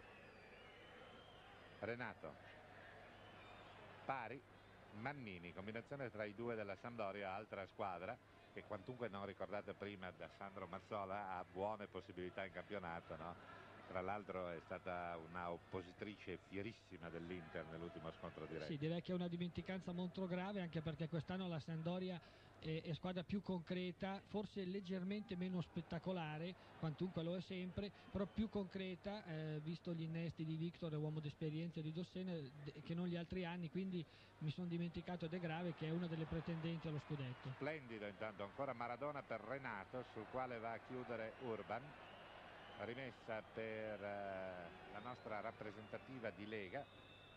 Renato, Pari, Mannini, combinazione tra i due della Sampdoria, altra squadra che, quantunque non ricordate prima da Sandro Mazzola, ha buone possibilità in campionato, no? Tra l'altro è stata una oppositrice fierissima dell'Inter nell'ultimo scontro diretto. Sì, direi che è una dimenticanza molto grave, anche perché quest'anno la Sampdoria è squadra più concreta, forse leggermente meno spettacolare, quantunque lo è sempre, però più concreta, visto gli innesti di Victor, uomo d'esperienza, di Dossena, che non gli altri anni, quindi mi sono dimenticato, ed è grave, che è una delle pretendenti allo scudetto. Splendido intanto ancora Maradona per Renato, sul quale va a chiudere Urban. Rimessa per la nostra rappresentativa di Lega.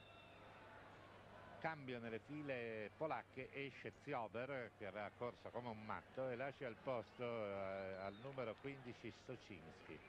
Cambio nelle file polacche, esce Ziober che aveva corso come un matto e lascia il posto al numero 15 Socinski.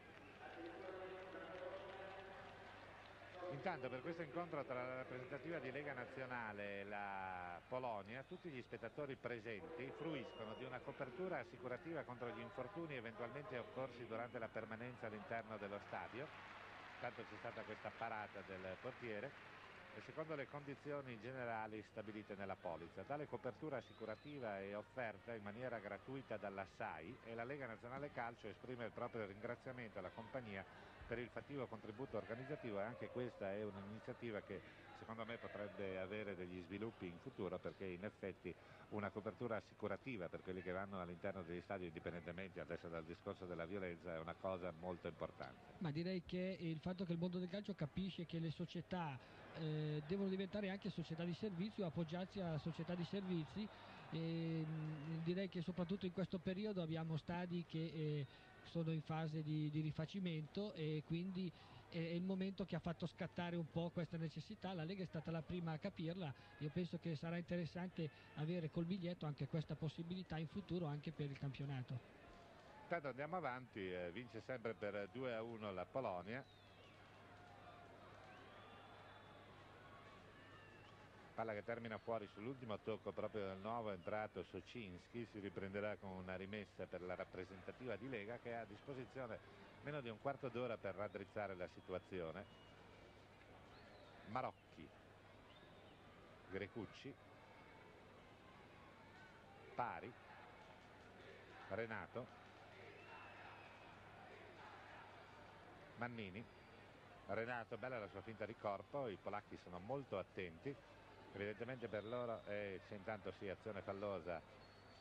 Intanto per questo incontro tra la rappresentativa di Lega Nazionale e la Polonia, tutti gli spettatori presenti fruiscono di una copertura assicurativa contro gli infortuni eventualmente occorsi durante la permanenza all'interno dello stadio. Tanto c'è stata questa parata del portiere e secondo le condizioni generali stabilite nella polizza. Tale copertura assicurativa è offerta in maniera gratuita dalla SAI e la Lega Nazionale Calcio esprime il proprio ringraziamento alla compagnia per il fattivo contributo organizzativo, e anche questa è un'iniziativa che secondo me potrebbe avere degli sviluppi in futuro, perché in effetti una copertura assicurativa per quelli che vanno all'interno degli stadi, indipendentemente adesso dal discorso della violenza, è una cosa molto importante. Ma direi che il fatto che il mondo del calcio capisce che le società devono diventare anche società di servizio, appoggiarsi a società di servizi, direi che soprattutto in questo periodo abbiamo stadi che sono in fase di rifacimento, e quindi è il momento che ha fatto scattare un po' questa necessità. La Lega è stata la prima a capirla. Io penso che sarà interessante avere col biglietto anche questa possibilità in futuro anche per il campionato. Intanto andiamo avanti, vince sempre per 2-1 la Polonia. Palla che termina fuori sull'ultimo tocco proprio del nuovo entrato Socinski. Si riprenderà con una rimessa per la rappresentativa di Lega, che ha a disposizione meno di un quarto d'ora per raddrizzare la situazione. Marocchi, Grecucci, Pari, Renato, Mannini, Renato, bella la sua finta di corpo, i polacchi sono molto attenti, evidentemente per loro c'è intanto sì azione fallosa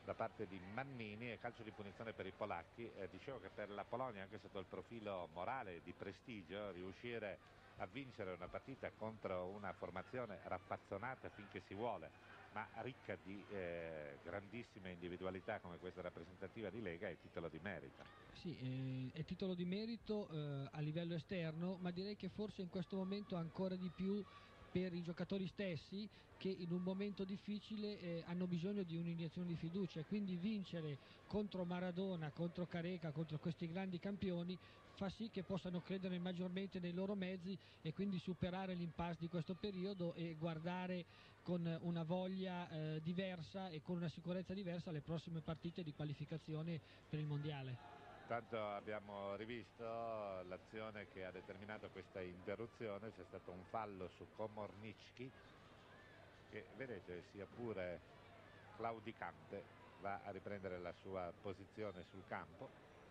da parte di Mannini e calcio di punizione per i polacchi. Dicevo che per la Polonia, anche sotto il profilo morale di prestigio, riuscire a vincere una partita contro una formazione raffazzonata finché si vuole, ma ricca di grandissime individualità come questa rappresentativa di Lega, è titolo di merito. Sì, è titolo di merito a livello esterno, ma direi che forse in questo momento ancora di più per i giocatori stessi, che in un momento difficile hanno bisogno di un'iniezione di fiducia, e quindi vincere contro Maradona, contro Careca, contro questi grandi campioni fa sì che possano credere maggiormente nei loro mezzi e quindi superare l'impasse di questo periodo e guardare con una voglia diversa e con una sicurezza diversa alle prossime partite di qualificazione per il mondiale. Tanto abbiamo rivisto l'azione che ha determinato questa interruzione, c'è stato un fallo su Komornicki che, vedete, sia pure claudicante, va a riprendere la sua posizione sul campo.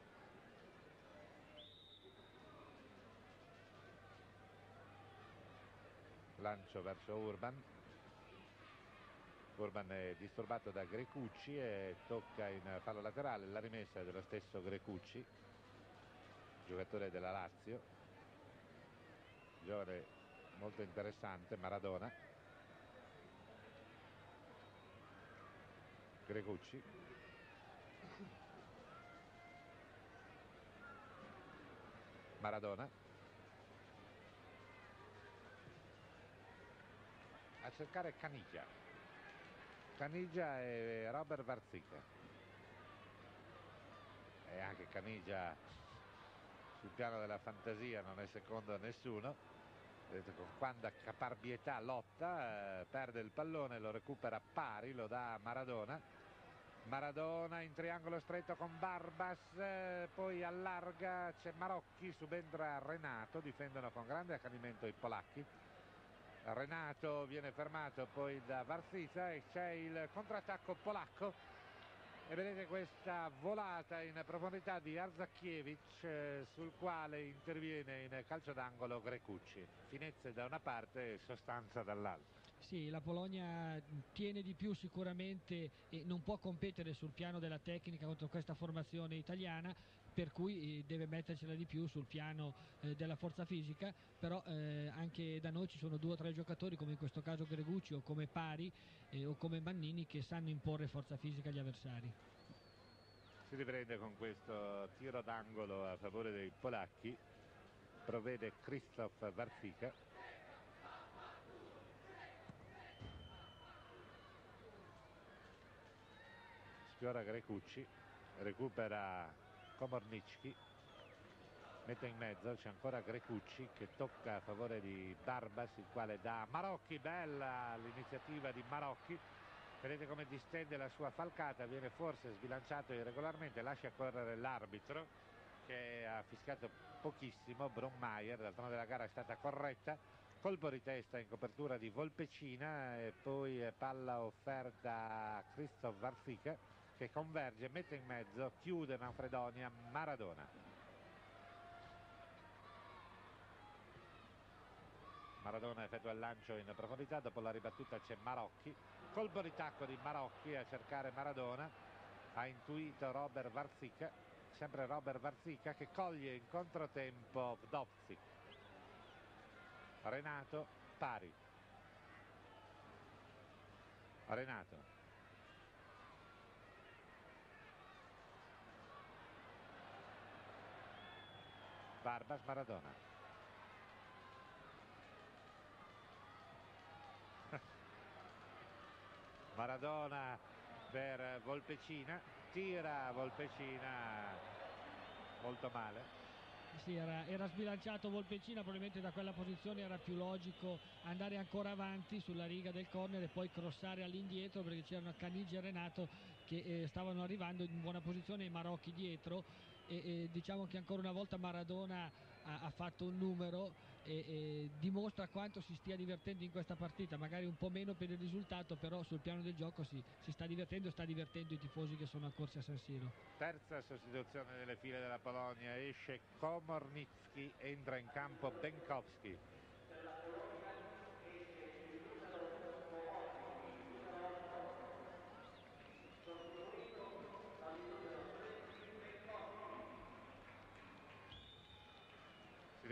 Lancio verso Urban. Urban è disturbato da Grecucci e tocca in fallo laterale. La rimessa è dello stesso Grecucci, giocatore della Lazio, giovane molto interessante. Maradona, Grecucci, Maradona, a cercare Caniggia. Caniggia e Robert Varzica, e anche Caniggia sul piano della fantasia non è secondo a nessuno. Vedete con quanta caparbietà lotta, perde il pallone, lo recupera Pari, lo dà a Maradona. Maradona in triangolo stretto con Barbas, poi allarga, c'è Marocchi, subentra Renato, difendono con grande accanimento i polacchi. Renato viene fermato poi da Varzica e c'è il contrattacco polacco, e vedete questa volata in profondità di Arzacchiewicz sul quale interviene in calcio d'angolo Grecucci. Finezze da una parte e sostanza dall'altra. Sì, la Polonia tiene di più sicuramente e non può competere sul piano della tecnica contro questa formazione italiana, per cui deve mettercela di più sul piano della forza fisica, però anche da noi ci sono 2 o 3 giocatori, come in questo caso Gregucci o come Pari o come Mannini, che sanno imporre forza fisica agli avversari. Si riprende con questo tiro d'angolo a favore dei polacchi, provvede Krzysztof Varzica. Sfiora Grecucci, recupera Komornicki, mette in mezzo, c'è ancora Grecucci che tocca a favore di Barbas, il quale dà Marocchi. Bella l'iniziativa di Marocchi, vedete come distende la sua falcata, viene forse sbilanciato irregolarmente, lascia correre l'arbitro che ha fischiato pochissimo, Brunmeier. D'altronde la gara è stata corretta. Colpo di testa in copertura di Volpecina e poi palla offerta a Krzysztof Varzica che converge, mette in mezzo, chiude Manfredonia. Maradona. Maradona effettua il lancio in profondità, dopo la ribattuta c'è Marocchi, colpo di tacco di Marocchi a cercare Maradona, ha intuito Robert Varzica, sempre Robert Varzica che coglie in controtempo Vdovcic. Renato, Pari, Renato, Barbas, Maradona. Maradona per Volpecina, tira Volpecina molto male. Sì, era sbilanciato Volpecina, probabilmente da quella posizione era più logico andare ancora avanti sulla riga del corner e poi crossare all'indietro, perché c'erano Caniggia e Renato che stavano arrivando in buona posizione e Marocchi dietro, e diciamo che ancora una volta Maradona ha fatto un numero e dimostra quanto si stia divertendo in questa partita, magari un po' meno per il risultato, però sul piano del gioco si sta divertendo e sta divertendo i tifosi che sono accorsi a San Siro. Terza sostituzione nelle file della Polonia, esce Komornicki, entra in campo Benkowski.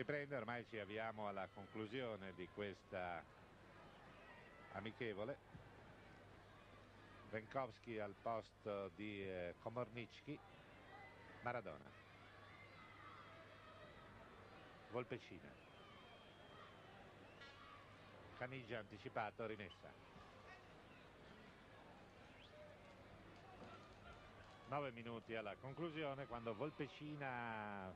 riprende, ormai ci avviamo alla conclusione di questa amichevole. Venkowski al posto di Komornicki, Maradona, Volpecina, Caniggia anticipato, rimessa. 9 minuti alla conclusione, quando Volpecina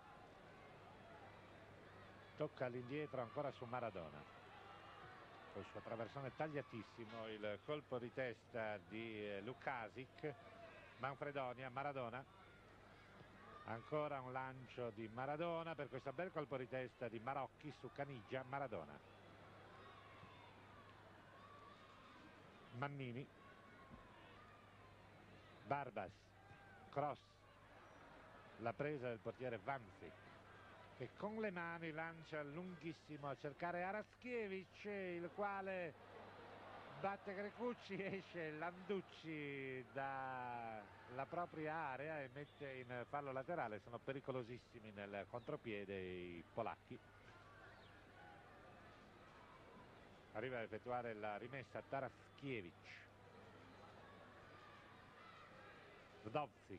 tocca all'indietro ancora su Maradona. Col suo traversone tagliatissimo, il colpo di testa di Lukasic, Manfredonia, Maradona. Ancora un lancio di Maradona per questo bel colpo di testa di Marocchi su Caniggia, Maradona. Mannini, Barbas, cross, la presa del portiere Vanzi, che con le mani lancia lunghissimo a cercare Araschievic, il quale batte Grecucci, esce Landucci dalla propria area e mette in fallo laterale. Sono pericolosissimi nel contropiede i polacchi. Arriva a effettuare la rimessa Taraschievic, Wdowczyk,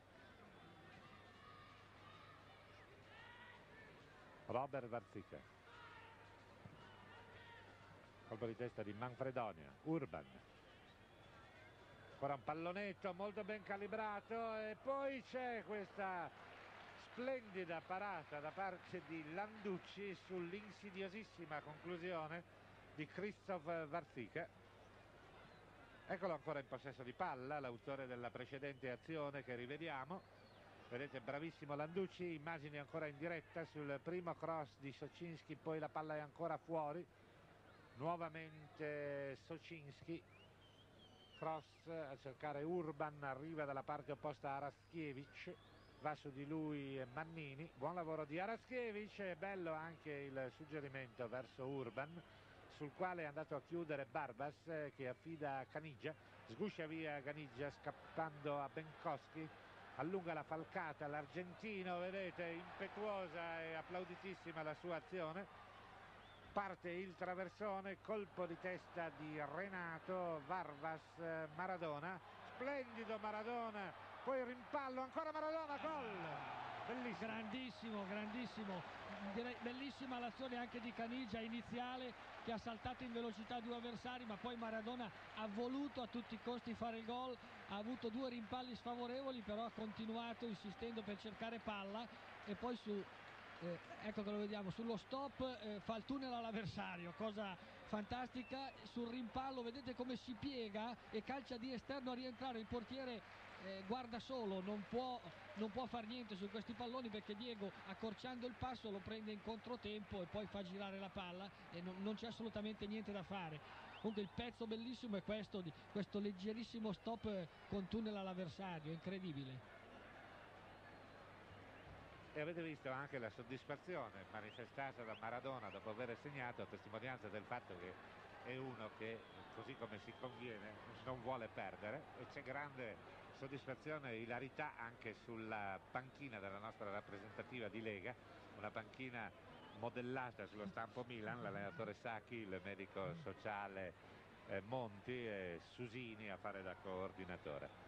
Robert Warzyka, colpo di testa di Manfredonia, Urban, ancora un pallonetto molto ben calibrato e poi c'è questa splendida parata da parte di Landucci sull'insidiosissima conclusione di Krzysztof Warzyka. Eccolo ancora in possesso di palla, l'autore della precedente azione che rivediamo. Vedete, bravissimo Landucci, immagini ancora in diretta sul primo cross di Socinski, poi la palla è ancora fuori, nuovamente Socinski, cross a cercare Urban, arriva dalla parte opposta Araschievic, va su di lui Mannini, buon lavoro di Araschievic, è bello anche il suggerimento verso Urban, sul quale è andato a chiudere Barbas, che affida a Caniggia, sguscia via Caniggia scappando a Benkowski, allunga la falcata l'argentino, vedete, impetuosa e applauditissima la sua azione. Parte il traversone, colpo di testa di Renato, Varvas, Maradona, splendido Maradona, poi rimpallo, ancora Maradona, gol! Bellissimo. Grandissimo, grandissimo, direi bellissima l'azione anche di Caniggia iniziale, che ha saltato in velocità due avversari, ma poi Maradona ha voluto a tutti i costi fare il gol, ha avuto due rimpalli sfavorevoli, però ha continuato insistendo per cercare palla e poi ecco che lo vediamo, sullo stop fa il tunnel all'avversario, cosa fantastica. Sul rimpallo vedete come si piega e calcia di esterno a rientrare, il portiere guarda solo, non può far niente su questi palloni, perché Diego, accorciando il passo, lo prende in controtempo e poi fa girare la palla e non c'è assolutamente niente da fare. Comunque il pezzo bellissimo è questo leggerissimo stop con tunnel all'avversario, incredibile. E avete visto anche la soddisfazione manifestata da Maradona dopo aver segnato, a testimonianza del fatto che è uno che, così come si conviene, non vuole perdere, e c'è grande soddisfazione e ilarità anche sulla panchina della nostra rappresentativa di Lega, una panchina modellata sullo stampo Milan, l'allenatore Sacchi, il medico sociale Monti e Susini a fare da coordinatore.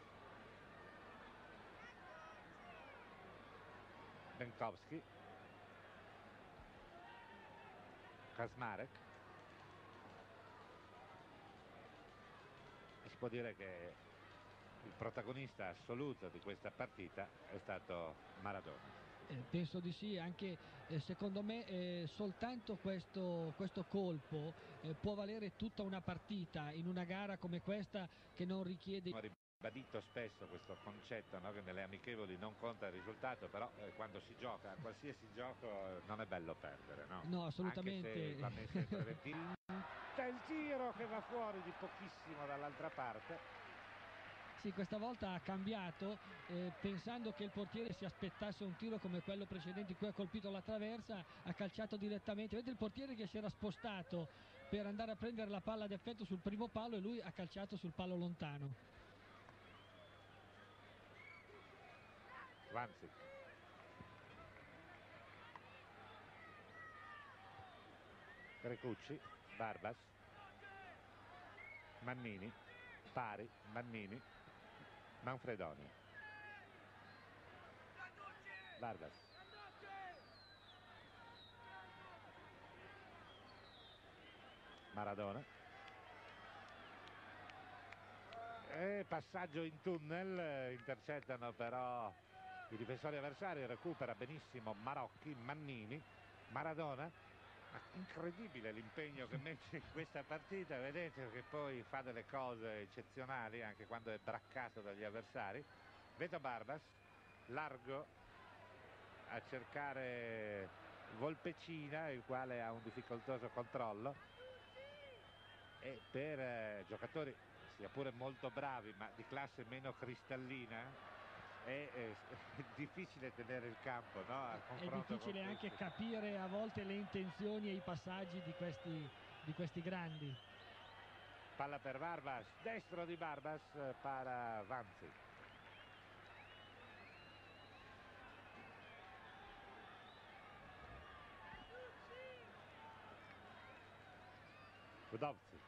Benkowski, Kasmarek, e si può dire che il protagonista assoluto di questa partita è stato Maradona. Penso di sì, anche secondo me soltanto questo colpo può valere tutta una partita in una gara come questa, che non richiede... Ho ribadito spesso questo concetto, no? Che nelle amichevoli non conta il risultato, però quando si gioca, qualsiasi gioco, non è bello perdere, no? No, assolutamente. Anche se va messo in preventivo. C'è il tiro che va fuori di pochissimo dall'altra parte. Sì, questa volta ha cambiato, pensando che il portiere si aspettasse un tiro come quello precedente in cui ha colpito la traversa, ha calciato direttamente. Vedete il portiere che si era spostato per andare a prendere la palla d'effetto sul primo palo e lui ha calciato sul palo lontano. Vanzi. Grecucci, Barbas, Mannini, pari, Mannini, Manfredoni, Barbas, Maradona, e passaggio in tunnel, intercettano però i difensori avversari, recupera benissimo Marocchi, Mannini, Maradona. Incredibile l'impegno che mette in questa partita, vedete che poi fa delle cose eccezionali anche quando è braccato dagli avversari. Vedo Barbas largo a cercare Volpecina, il quale ha un difficoltoso controllo, e per giocatori sia pure molto bravi ma di classe meno cristallina è difficile tenere il campo, no? Al È confronto difficile con anche questi. capire a volte le intenzioni e i passaggi di questi grandi. Palla per Barbas, destro di Barbas, para Vanzi. Budovcic.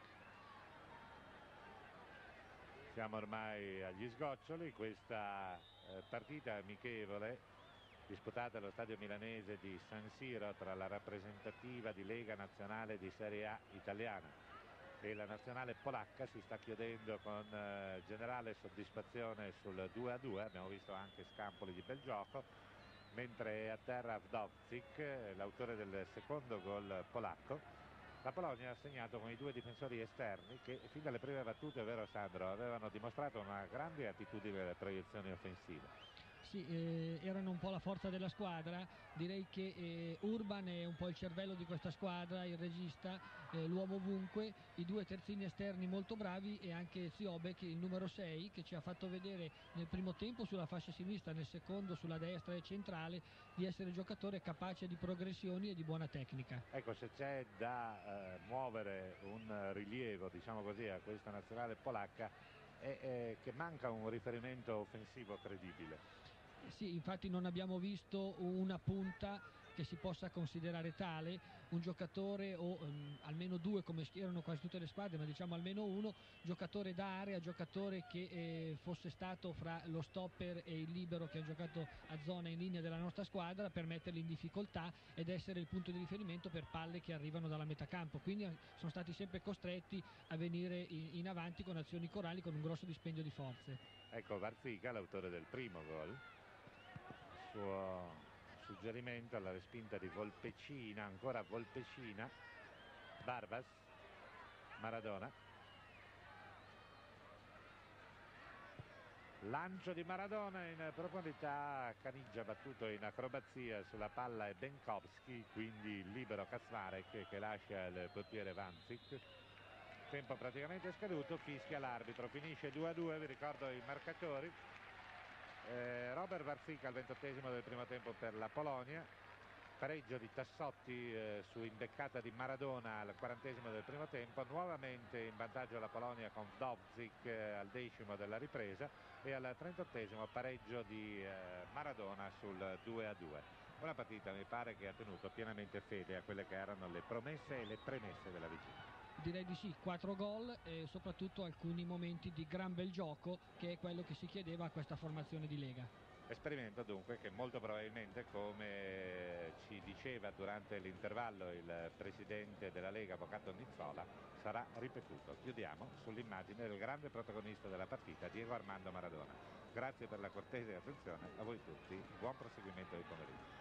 Siamo ormai agli sgoccioli, questa partita amichevole disputata allo stadio milanese di San Siro tra la rappresentativa di Lega Nazionale di Serie A italiana e la nazionale polacca si sta chiudendo con generale soddisfazione sul 2-2. Abbiamo visto anche scampoli di bel gioco, mentre è a terra Wdowczyk, l'autore del secondo gol polacco. La Polonia ha segnato con i due difensori esterni che fin dalle prime battute, vero Sandro, avevano dimostrato una grande attitudine alle proiezioni offensive. Sì, erano un po' la forza della squadra, direi che Urban è un po' il cervello di questa squadra, il regista, l'uomo ovunque, i due terzini esterni molto bravi e anche Ziobek, il numero 6, che ci ha fatto vedere nel primo tempo sulla fascia sinistra, nel secondo sulla destra e centrale, di essere giocatore capace di progressioni e di buona tecnica. Ecco, se c'è da muovere un rilievo, diciamo così, a questa nazionale polacca è che manca un riferimento offensivo credibile. Sì, infatti non abbiamo visto una punta che si possa considerare tale, un giocatore o almeno due come erano quasi tutte le squadre, ma diciamo almeno uno, giocatore d'area, giocatore che fosse stato fra lo stopper e il libero che ha giocato a zona in linea della nostra squadra per metterli in difficoltà ed essere il punto di riferimento per palle che arrivano dalla metà campo, quindi sono stati sempre costretti a venire in avanti con azioni corali con un grosso dispendio di forze. Ecco Varzica, l'autore del primo gol, suo suggerimento alla respinta di Volpecina, ancora Volpecina, Barbas, Maradona, lancio di Maradona in profondità, Caniggia battuto in acrobazia sulla palla e Benkowski, quindi libero Kaczmarek che lascia il portiere Vanzic. Tempo praticamente scaduto, fischia l'arbitro, finisce 2-2, vi ricordo i marcatori. Robert Varzica al 28esimo del primo tempo per la Polonia, pareggio di Tassotti su imbeccata di Maradona al 40esimo del primo tempo, nuovamente in vantaggio la Polonia con Wdowczyk al 10° della ripresa e al 38esimo pareggio di Maradona sul 2-2. Una partita mi pare che ha tenuto pienamente fede a quelle che erano le promesse e le premesse della vigilia. Direi di sì, 4 gol e soprattutto alcuni momenti di gran bel gioco che è quello che si chiedeva a questa formazione di Lega. Esperimento dunque che molto probabilmente, come ci diceva durante l'intervallo il presidente della Lega, avvocato Nizzola, sarà ripetuto. Chiudiamo sull'immagine del grande protagonista della partita, Diego Armando Maradona. Grazie per la cortese attenzione, a voi tutti, buon proseguimento di pomeriggio.